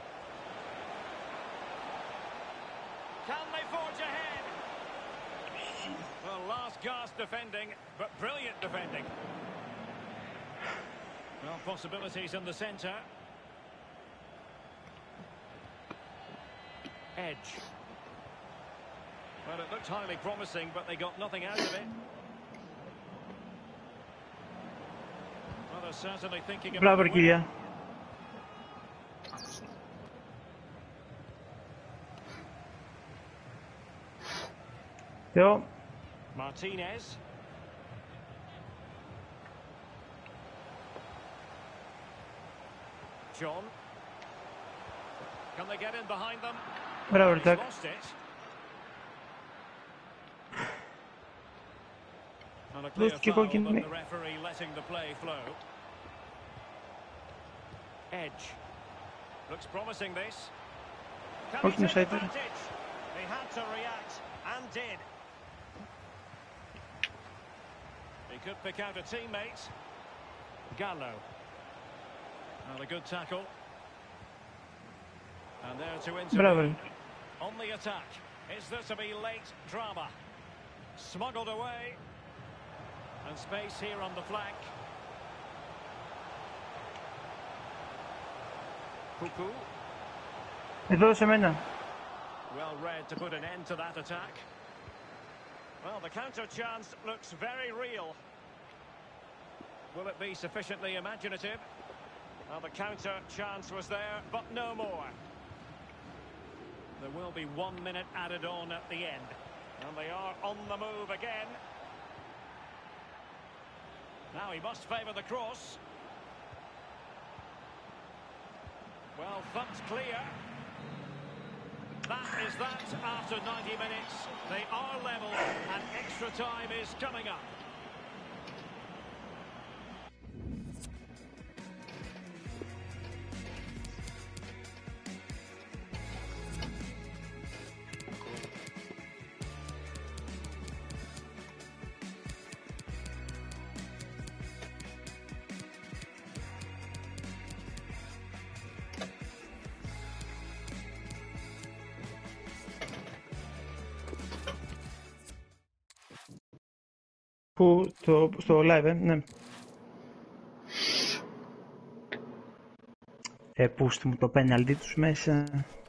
Can they forge ahead? Well, last gasp defending, but brilliant defending. Well, possibilities in the centre. Edge. Well, it looked highly promising, but they got nothing out of it. Well, they're certainly thinking about Μπράβο, the κυρία. winner. Θεό. Martinez. John. Can they get in behind them? Μπράβο, He's Ρετάκ. lost it. And a clear Δώστηκε foul, but κόκκινη. the referee letting the play flow. Edge. Looks promising this. Can he Όχι, είναι take offside. advantage? He had to react and did. He could pick out a teammate. Gallo. Well, a good tackle. And there to Μπράβο. intervene. On the attack. Is there to be late drama? Smuggled away. And space here on the flank. Puku. Εδώ σε μένα. Well read to put an end to that attack. Well, the counter chance looks very real. Will it be sufficiently imaginative? Well, the counter chance was there, but no more. There will be 1 minute added on at the end. And they are on the move again. Now he must favour the cross. Well, thumped clear. That is that after 90 minutes. They are level and extra time is coming up. Πού, στο live, ναι. Πούστη μου το πέναλτι τους μέσα.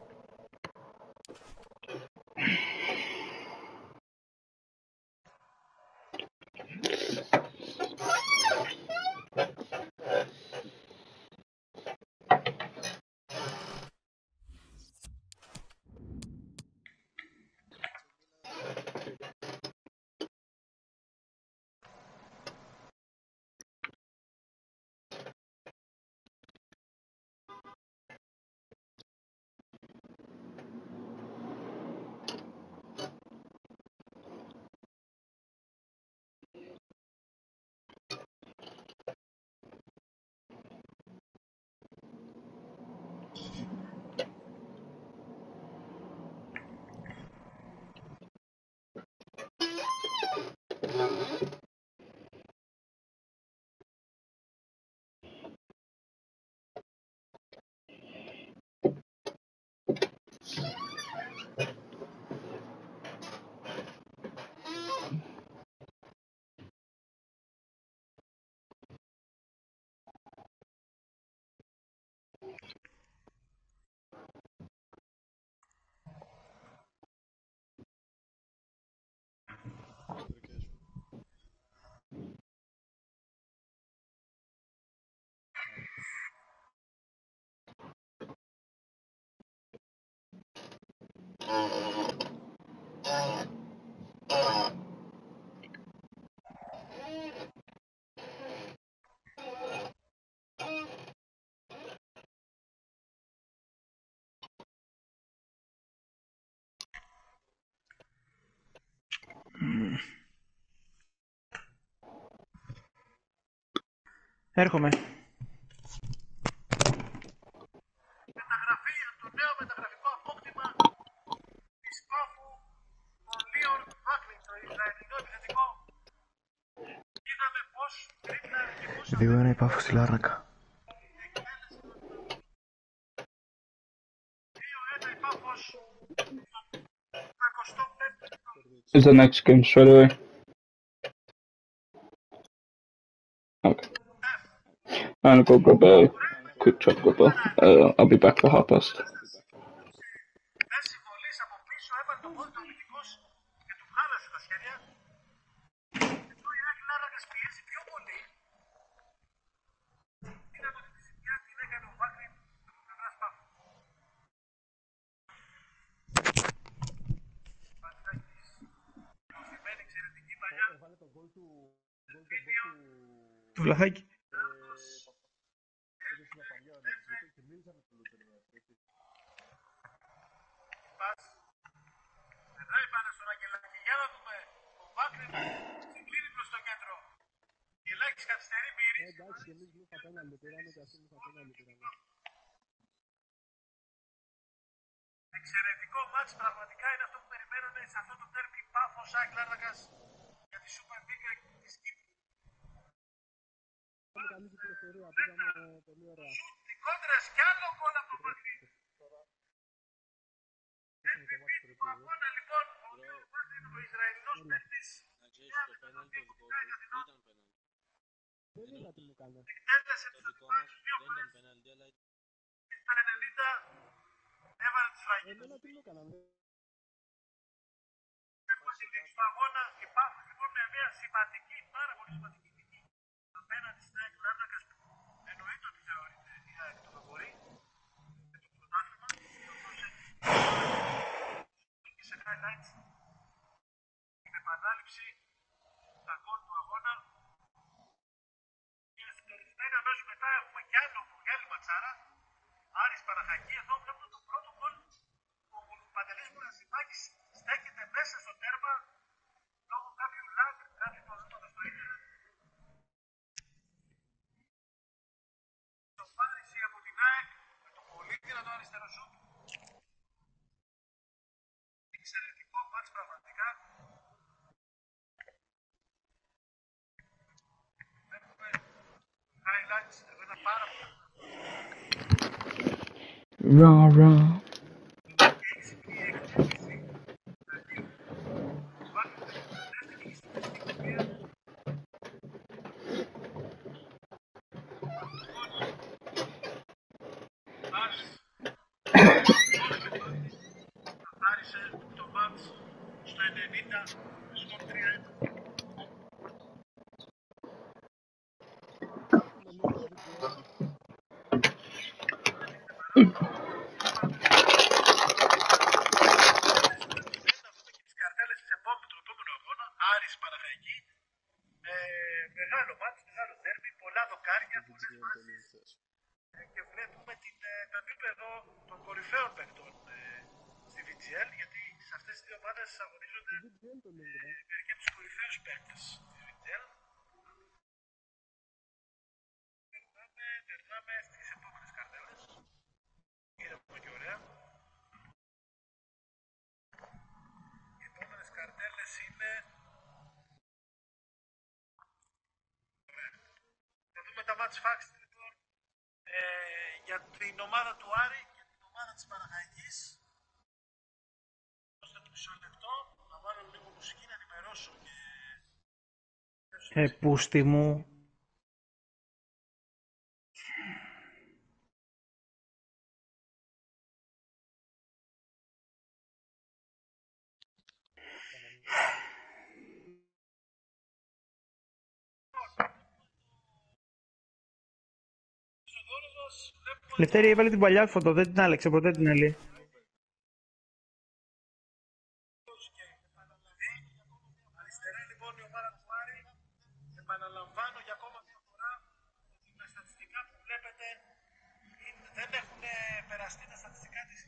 Έρχομαι. Μεταγραφή, το νέο μεταγραφικό απόκτημα της Πάφου, τον Λίον Άκλιν, το Ισραηλινό επιθετικό. Είδαμε πως τρίπλα και πώς 2-1 η Πάφος στη Λάρνακα. 2-1 η Πάφος. Is the next game straight away? Okay. And go grab a quick chop grubber. I'll be back for 1:30. Δεν συμβολής από πίσω, έβαλε τον πόδι του αμυντικός και του χάλασε τα σχέδια. Ενώ η Άκη Λάρακας πιέζει πιο πολύ. Είδαμε ότι τη ζημιά την έκανε ο Βάκριν με τον πλευράς Πάφου. Πατάκης, προσθεμένη εξαιρετική παλιά. Του Βλαχάκη. Περνάει πάνω στον Αγγελάκη. Για να δούμε. Ο Βάκριν συγκλίνει προς το κέντρο. Γελάκης καθυστερεί μύρης. Εξαιρετικό μάτς. Πραγματικά είναι αυτό που περιμέναμε σε αυτό το τέρμι Πάφος Άκη Λάρνακας για τη Super League της Κύπρου. Σουτ, κόντρας κι άλλο γκολ από τον Βάκριν. MVP του αγώνα λοιπόν, ο οποίος Βάκριν ο Ισραηλινός παίκτης. Εκτέλεσε τους αντιπάλους δύο φορές. Στα 90 έβαλε τις φραγίδες. Έχουμε στη λήξη του αγώνα η Πάφος λοιπόν με μια σημαντική, πάρα πολύ σημαντική νίκη απέναντι στην ΑΕΚ Λάρνακας που εννοείται ότι θεωρείται η ΑΕΚ το φαβορί με το πρωτάθλημα. Και σε highlights την επανάληψη τα γκολ του αγώνα. Και στην τελευταία αμέσως μετά έχουμε κι άλλη ματσάρα. Άρης Παναχαϊκή, εδώ βλέπουμε το πρώτο γκολ που ο Παντελής Μουρασιμάκης στέκεται μέσα στο τέρμα λόγω κάποιου lag, κάποιου προβλήματος στο ίντερνετ. Το Πάρισι από την ΑΕΚ με το πολύ δυνατό αριστερό σουτ. Εξαιρετικό μάτς πραγματικά. Βλέπουμε highlights, εδώ είναι πάρα πολύ. Rah rah. Καθάρισε το μάτς στο 90, σκορ 3-1. Άρης Παναχαϊκή. Μεγάλο μάτς, μεγάλο ντέρμπι, πολλά δοκάρια, πολλές βάσεις. Και βλέπουμε το επίπεδο των κορυφαίων παικτών στη VGL, γιατί σε αυτές τις δύο ομάδες αγωνίζονται μερικοί από τους κορυφαίους παίκτες στη VGL. Περνάμε στις επόμενες καρτέλες. Είδαμε και ωραία. Οι επόμενες καρτέλες είναι... Θα δούμε τα match facts λοιπόν για την ομάδα του Άρη και την ομάδα της Παναχαϊκής. Δώστε μου μισό λεπτό, να βάλω λίγο μουσική να ενημερώσω και... Πούστη μου. Λευτέρη έβαλε την παλιά φωτό, δεν την άλλαξε ποτέ την άλλη. Αριστερά λοιπόν η ομάδα του Άρη. Επαναλαμβάνω για ακόμα μια φορά ότι τα στατιστικά που βλέπετε δεν έχουν περαστεί τα στατιστικά της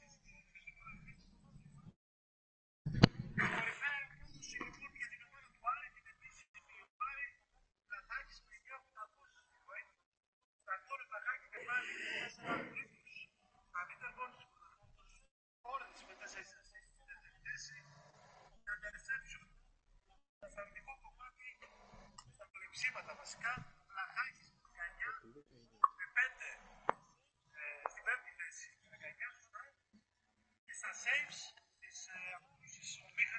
κορυφαία έκδοση λοιπόν για την ομάδα του Άρη, την επίσημη ο Άρη Πλατάκης με 9.800. Στα γκολ Πλατάκη και πάλι 4 τρίπλους. Τα μήτερ γκολ του Όρδης με 4 ασίστ στην δεύτερη θέση. Τα interception, το σταθμικό κομμάτι, στα πλεψίματα βασικά, Πλατάκης με 19 με 5 στην πέμπτη θέση, 19 σωστά. Και στα saves της απόκρισης ο Μίχαλης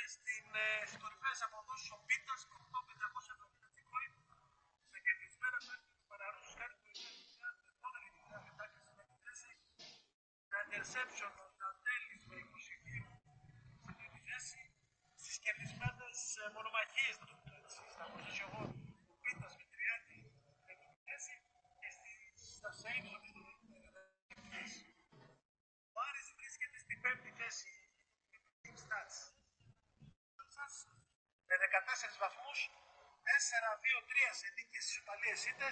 στις κορυφαίες αποδόσεις ο Πίτας με 8.570 τσικόιν. Με κερδισμένα μάτια του Παραρούς κάνει το Ιντερνετ με 12 κατάκτηση με τη θέση. Τα interception ο Νταντέλης με 22 στην τρίτη θέση. Στις κερδισμένες μονομαχίες θα το πω έτσι, στα position ο Πίτας με 30 με τη θέση και στα saves ο Πίτας με 30 θέση. Ο Άρης βρίσκεται στην πέμπτη θέση Team Stats. Με 14 βαθμούς, 4-2-3 σε νίκες ισοπαλίες ήττες,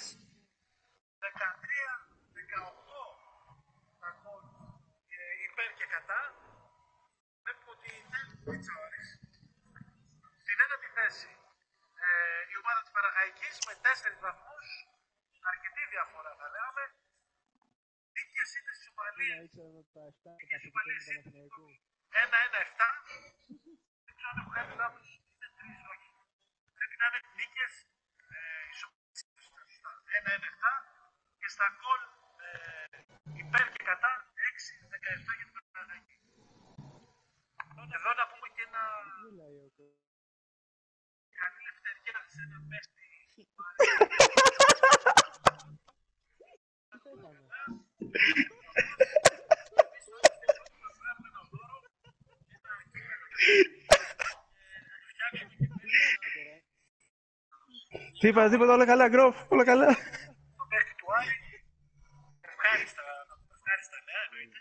13-18 τα γκολ υπέρ και κατά. Βλέπουμε ότι θέλει πίτσα ο Άρης. Στην ένατη θέση η ομάδα της Παναχαϊκής με 4 βαθμούς, αρκετή διαφορά θα λέγαμε. Νίκες ήττες ισοπαλίες. Νίκες ισοπαλίες ήττες 1-1-7. Δεν ξέρω αν έχω κάνει λάθος. Είναι 3, όχι. Πρέπει να είναι νίκες ισοπαλίες 1-1-7 και στα γκολ υπέρ και κατά 6-17 για την Παναθηναϊκή. Εδώ να πούμε και ένα καλή λευτεριά σε ένα παίχτη. Τίποτα, όλα καλά, Γκροφ, όλα καλά. Το παίχτη του Άρη. Ευχάριστα νέα εννοείται.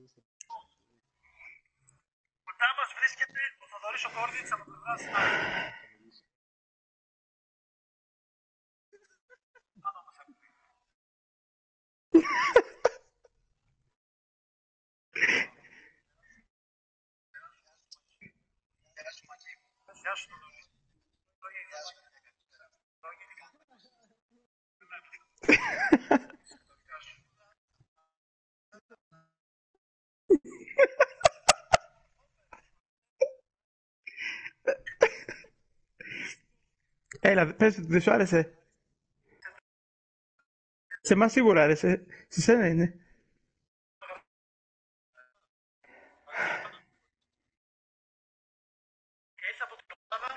Κοντά μας βρίσκεται ο Θοδωρής ο Κόρδιτς από πλευράς Άρη. Άμα μας ακούει. Γεια σου Θοδωρή. Έλα, πες ότι δεν σου άρεσε. Σε εμάς σίγουρα άρεσε. Σε σένα είναι. Ήρθε από την ομάδα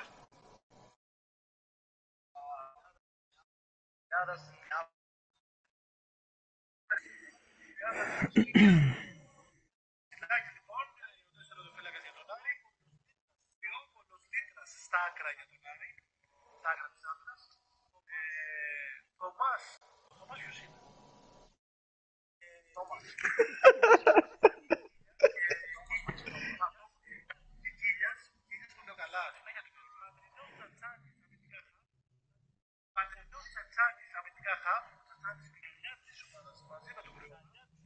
λοιπόν, ο τερματοφύλακας για τον Άρη, Θεόφωνος Λίτρας στα άκρα για τον Άρη, στα άκρα της άμυνας. Θωμάς ποιος είναι? Θωμάς. Και Κίλιας που λέω καλά, συνέχεια του Πατρινός Τσατσάνης αμυντικά χαμ, ο Τσατσάνης είναι γενιά της ομάδας μαζί με τον Κρυό.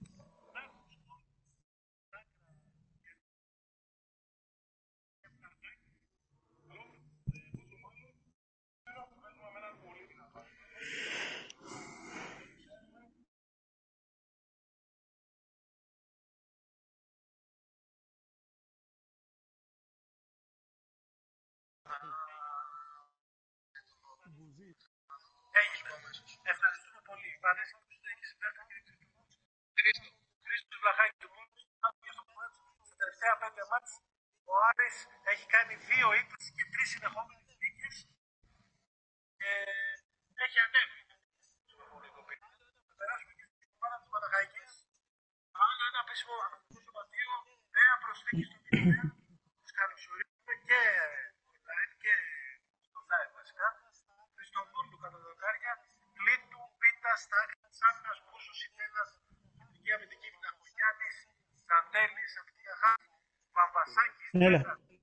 Έγινε αμέσως. Ευχαριστούμε πολύ. Βανέσσα, που έχεις συμπέρασμα και Χρήστος Βλαχάκη του Μόνος, για αυτό που έτσι. Στα τελευταία 5 μάτς, ο Άρης έχει κάνει 2 ήττες και 3 συνεχόμενες νίκες και έχει ανέβει στο εφορικό πίνακα. Θα περάσουμε και στην ομάδα της Παναχαϊκής. Άλλο ένα επίσημο αναγνώρισμα 2 νέα προσθήκη στο Κυπρέα. Τους καλωσορίζουμε και online και στο live βασικά. Χριστοδούλου κατά τα δοκάρια, Κλήτου, Πίτα, Στάκη, Τσάνας, Μπούσος, Σιτέλας, Κεντρική Αμυντική Βιναχογιάννης, Σαντέλης, Αμυντική Αχάπη, Παπασάκης, Έλα.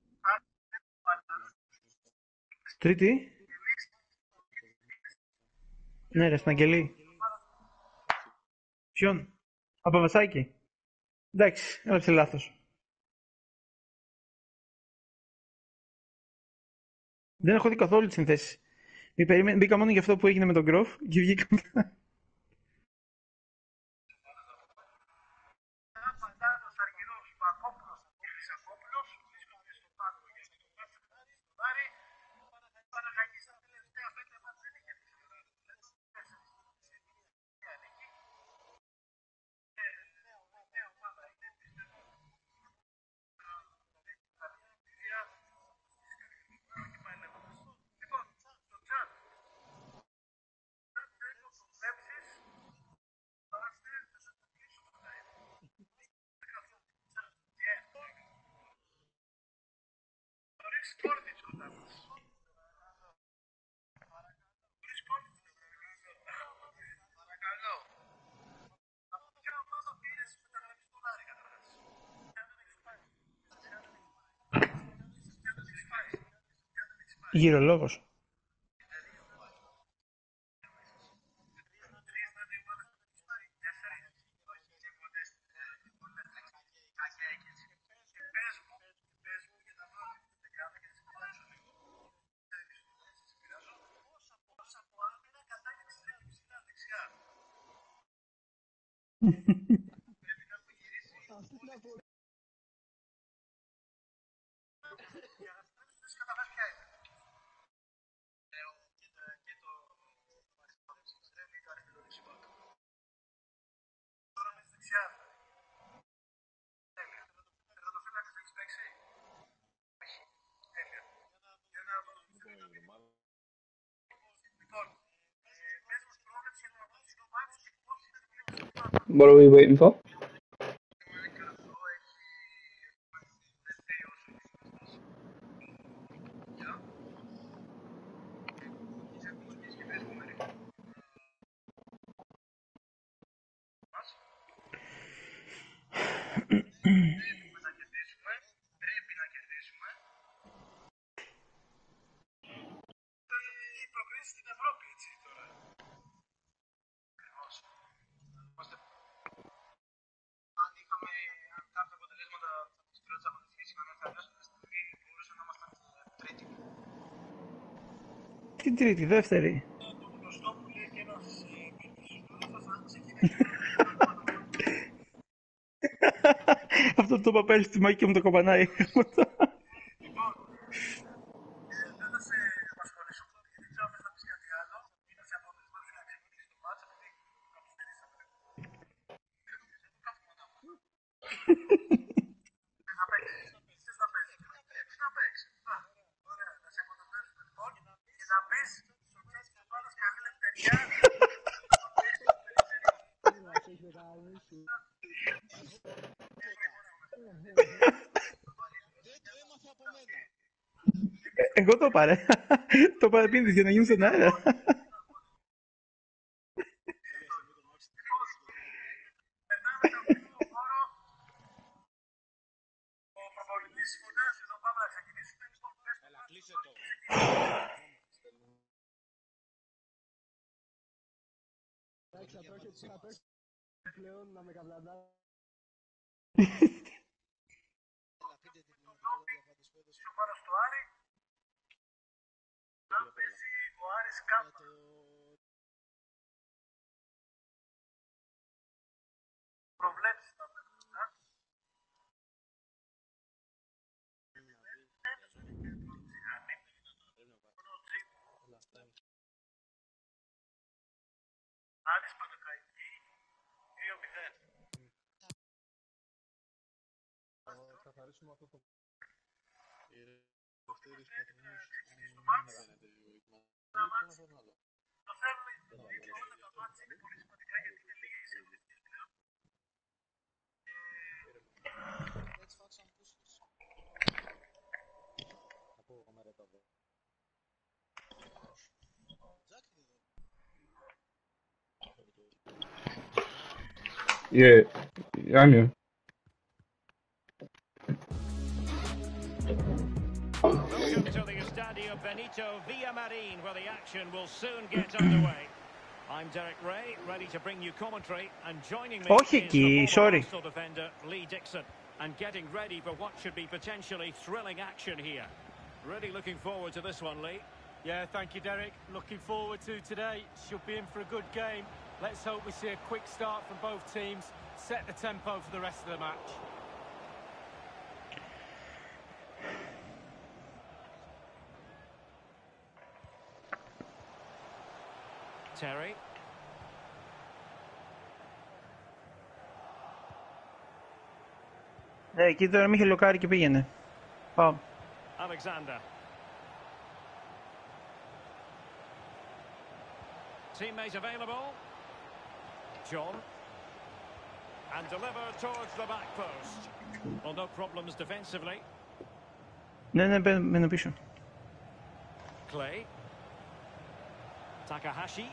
Τρίτη. Ναι ρε, στην Αγγελή. Ποιον? Από Βασάκη. Εντάξει, έγραψε λάθος. Δεν έχω δει καθόλου τη συνθέση. Μπήκα μόνο για αυτό που έγινε με τον Γκροφ και βγήκα. Παντάνος, Αργυρός, Πακόπουλος και Χρυσακόπουλος βρίσκονται στο πάγκο για το μάτς στον Άρη. Η Παναχαϊκή στα τελευταία 5 μάτς δεν είχε μια νίκη. Νέα ομάδα είναι, πιστεύω, Σκόρδιτς κοντά μας. Παρακαλώ. Από ποια ομάδα πήρες μεταγραφιστολάρι καταρχάς? Γυρολόγος. What are we waiting for? Πρέπει να κερδίσουμε. Οι προκρίσεις στην Ευρώπη, έτσι τώρα. Ακριβώς. Αν είχαμε κάποια αποτελέσματα στις πρώτες αγωνιστικές είχαμε αλλιώς αυτή τη στιγμή μπορούσε να ήμασταν τρίτη. Τι τρίτη, δεύτερη. Το γνωστό που λέει και ένας πρωτής αν ξεκινάει. Αυτό το είπα πέρυσι στη Μάκη και μου το κοπανάει. Λοιπόν, δεν θα σε απασχολήσω γιατί δεν ξέρω αν θες να πεις κάτι άλλο ή να σε αποδεσμεύσει να ξεκινήσεις το μάτς επειδή καθυστερήσαμε. Θες να παίξεις. Θες να παίξεις. Θες να παίξεις. Ωραία. Να σε αποδεσμεύσουμε λοιπόν και να πεις στο chat της ομάδας καλή λευτεριά. Εγώ το πάρε. Το παραπίνδεις για να γίνεις στον αέρα. Περνάμε το πρώτο χώρο. Ο προπονητής φωνάζει εδώ, πάμε να ξεκινήσουμε. Έλα, κλείσε το. Πλέον να με καβλαντά. Στο πάνω στο Άρη. Αν παίζει ο Άρης κάπου. Προβλέψεις τα παιδιά. Άρης Παναχαϊκή 2-0. Θα καθαρίσουμε αυτό το... Το θέλουμε όλα τα μάτια είναι πολύ σημαντικά γιατί είναι λίγες αγωνιστικές πλέον. Yeah, I knew. Welcome to the Estadio Benito Villamarín, where the action will soon get underway. I'm Derek Ray, ready to bring you commentary, and joining me Όχι is εκεί, the former sorry. Arsenal defender Lee Dixon, and getting ready for what should be potentially thrilling action here. Really looking forward to this one, Lee. Yeah, thank you, Derek. Looking forward to today. Should be in for a good game. Let's hope we see a quick start from both teams, set the tempo for the rest of the match. Terry. Εκεί τώρα με είχε λοκάρει και πήγαινε. Πάω. Alexander. Teammate available. John. And delivered towards the back post. Well, no problems defensively. Ναι, μένω πίσω. Clay. Takahashi.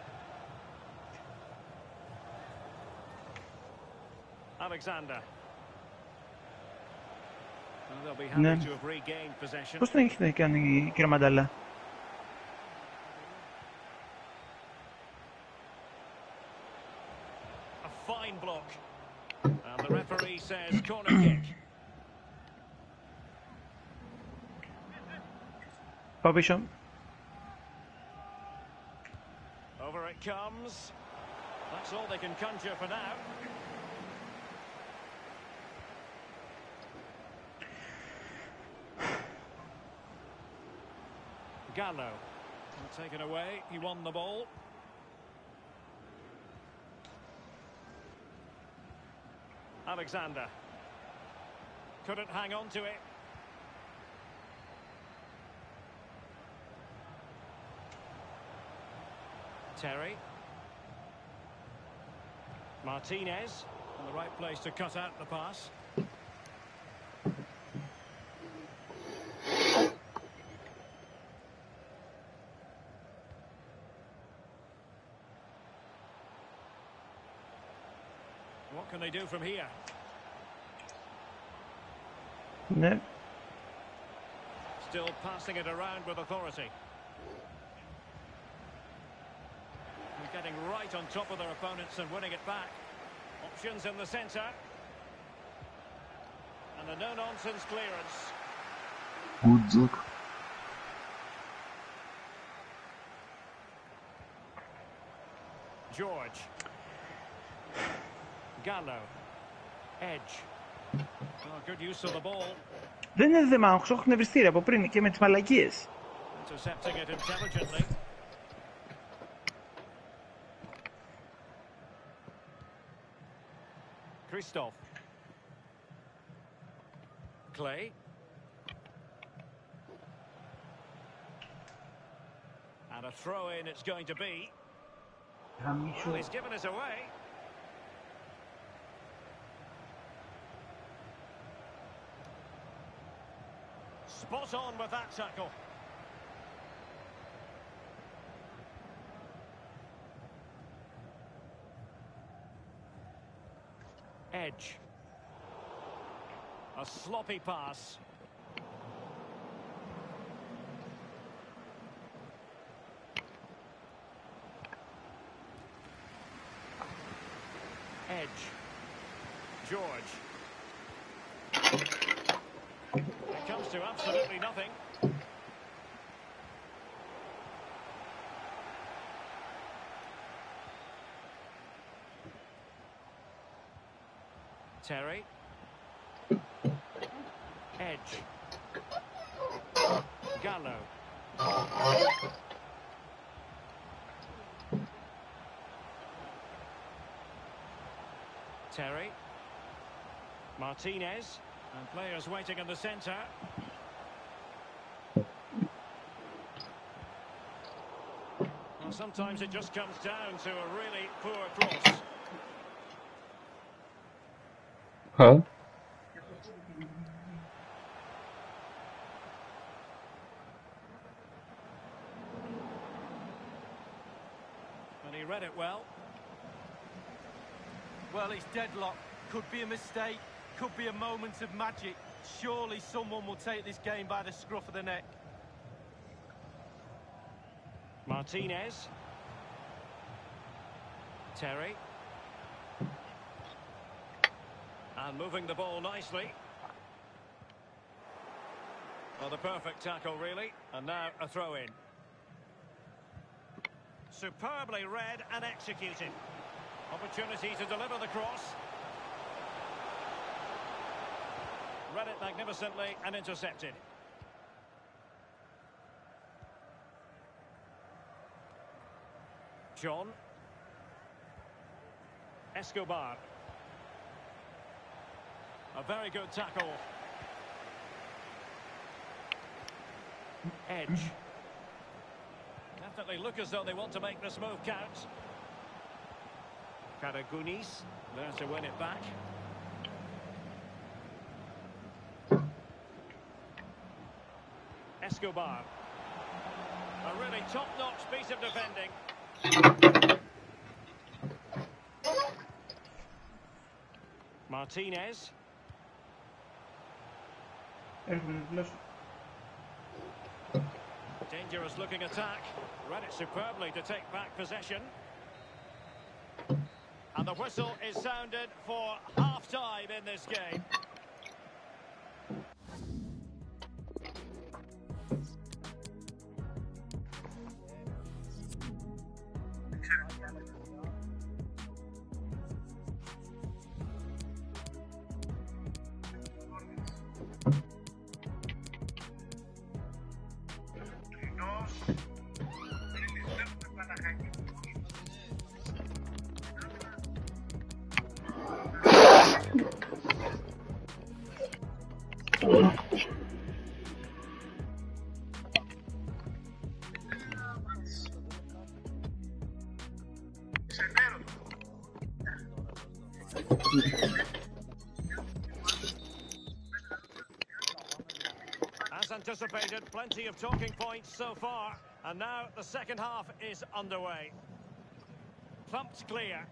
Alexander. And they'll be happy to have regained possession. Πώς τον έχετε κάνει, κύριε Μαντάλα? A fine block. And the referee says corner kick. Πάω πίσω. Over it comes. That's all they can conjure for now. Gallo. Taken away. He won the ball. Alexander. Couldn't hang on to it. Terry. Martinez. In the right place to cut out the pass. What can they do from here? Ναι. Still passing it around with authority. They're getting right on top of their opponents and winning it back. Options in the centre. And a no-nonsense clearance. Good. George. Gallo. Edge. Oh, good use of the ball. Δεν είναι θέμα, έχω εκνευριστήρια από πριν και με τις μαλακίες. Intercepting it intelligently. Christoph. Clay. And a throw-in it's going to be. Well, he's given us away. Spot on with that tackle. Edge. A sloppy pass. Edge. George. It comes to absolutely nothing. Terry. Edge. Gallo. Terry. Martinez. And players waiting in the centre. Well, sometimes it just comes down to a really poor cross. Huh? And he read it well. Well, it's deadlock. Could be a mistake. Could be a moment of magic. Surely someone will take this game by the scruff of the neck. Martinez. Terry. And moving the ball nicely. Well, the perfect tackle, really. And now a throw-in. Superbly read and executed. Opportunity to deliver the cross. Read it magnificently and intercepted. John. Escobar. A very good tackle. Edge. Definitely look as though they want to make this move count. Karagunis there to win it back. Escobar. A really top-notch piece of defending. Martinez. Dangerous looking attack. Read it superbly to take back possession. And the whistle is sounded for half-time in this game. As anticipated, plenty of talking points so far, and now the second half is underway. Thumped clear.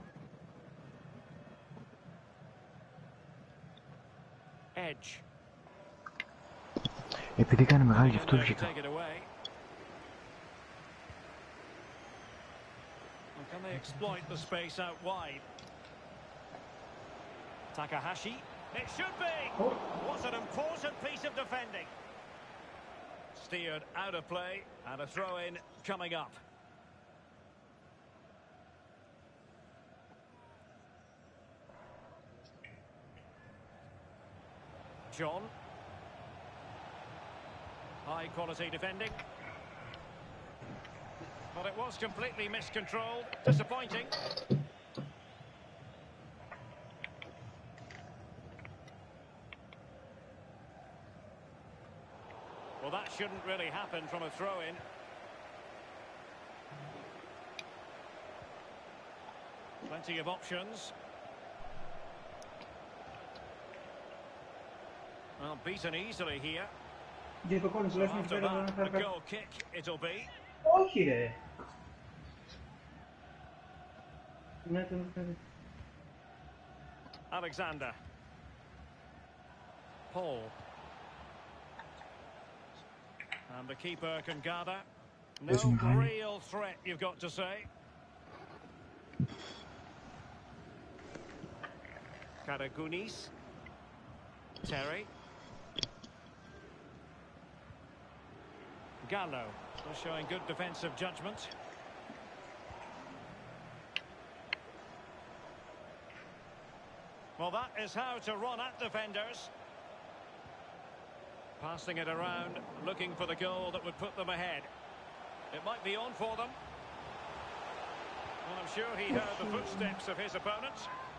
Edge. Επειδή έκανε μεγάλη γι' αυτό βγήκα. Take it away. And can they exploit the space out wide? Takahashi. It should be! What an important piece of defending. Steered out of play, and a throw-in coming up. John. High quality defending. But it was completely miscontrolled. Disappointing. Well, that shouldn't really happen from a throw-in. Plenty of options. Well, beaten easily here. After that, the goal kick it'll be. Όχι ρε. Alexander. Paul. And the keeper can gather. No real threat, you've got to say. Karagunis. Terry. Gallo. Still showing good defensive judgment. Well, that is how to run at defenders. Passing it around, looking for the goal that would put them ahead. It might be on for them. Well, I'm sure he heard the footsteps of his opponent.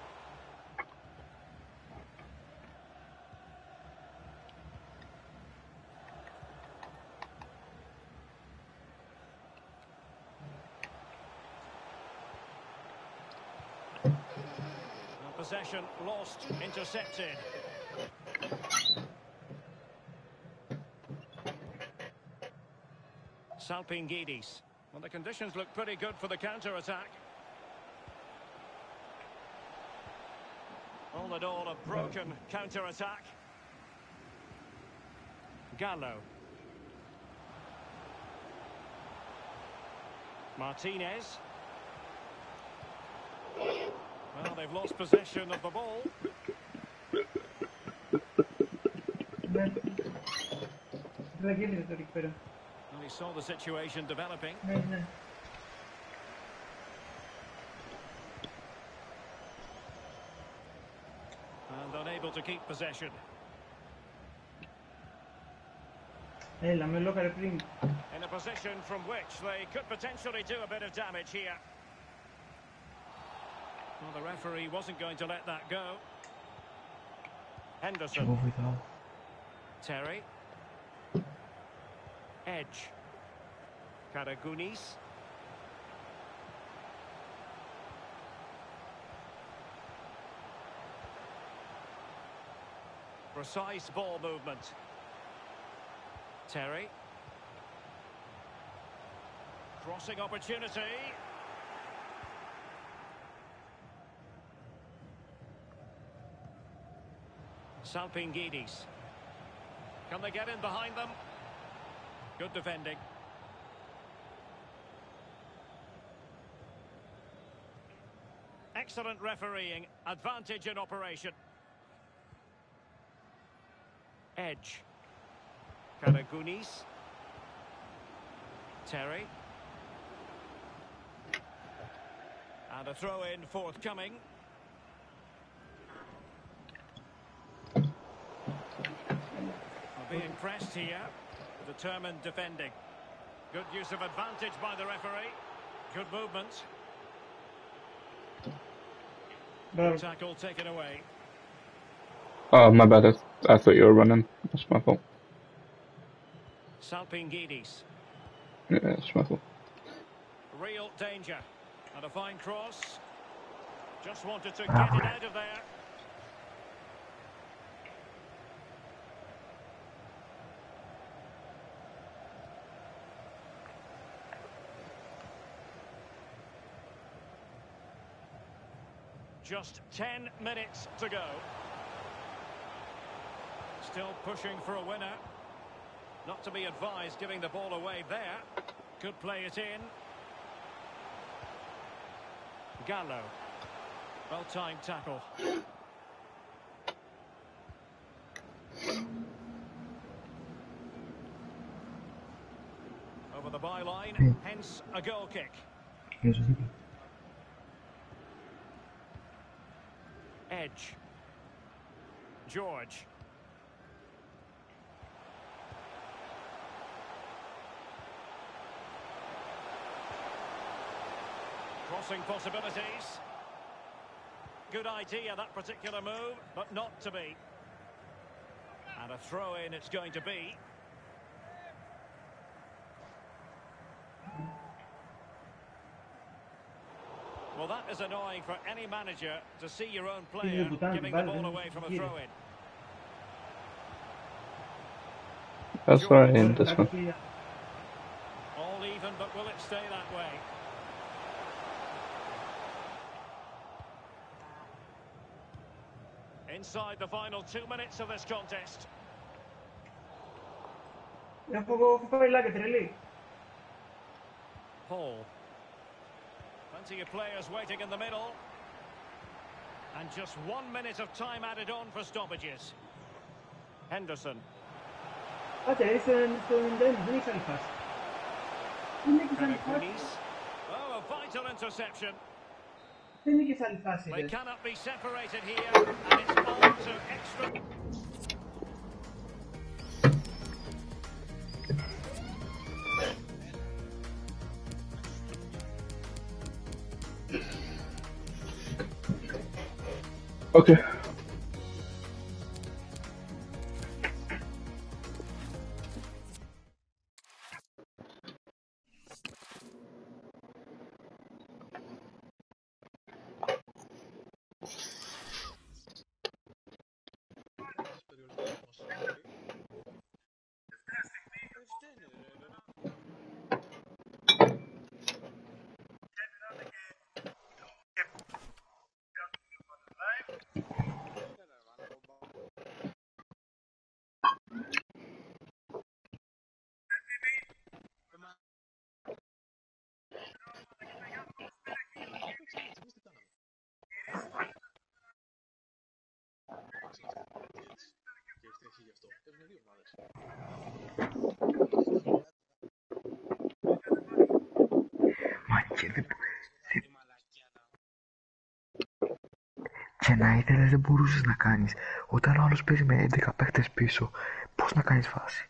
Possession lost, intercepted. Salpingidis. Well, the conditions look pretty good for the counter-attack. All in all, a broken counter-attack. Gallo. Martinez. Well, they've lost possession of the ball. Well, he saw the situation developing. And unable to keep possession. In a position from which they could potentially do a bit of damage here. Well, the referee wasn't going to let that go. Henderson. Terry. Edge. Karagunis. Precise ball movement. Terry. Crossing opportunity. Salpingidis. Can they get in behind them? Good defending. Excellent refereeing. Advantage in operation. Edge. Karagounis. Terry. And a throw-in forthcoming. Being pressed here. Determined defending. Good use of advantage by the referee. Good movement. Bravo. Tackle taken away. Oh, my bad. I thought you were running. That's my fault. Salpingidis. Yeah, that's my fault. Real danger. And a fine cross. Just wanted to Bravo. get it out of there. Just 10 minutes to go. Still pushing for a winner. Not to be advised giving the ball away there. Could play it in. Gallo. Well-timed tackle. Over the byline, hence a goal kick. Edge. George. Crossing possibilities. Good idea, that particular move, but not to be. And a throw-in it's going to be. Well, that is annoying for any manager to see your own player giving the ball away from a throw-in. That's why I aimed this one. All even, but will it stay that way? Inside the final 2 minutes of this contest. Paul. Plenty of players waiting in the middle. And just 1 minute of time added on for stoppages. Henderson. Karagounis. Oh, a vital interception. They cannot be separated here, and it's on to extra. Okay. Και να ήθελες δεν μπορούσες να κάνεις. Όταν ο άλλος παίζει με 11 παίχτες πίσω, πώς να κάνεις φάση?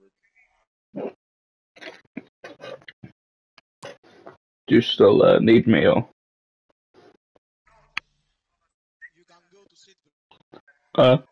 Do you still need me or? You can go to sit. Uh,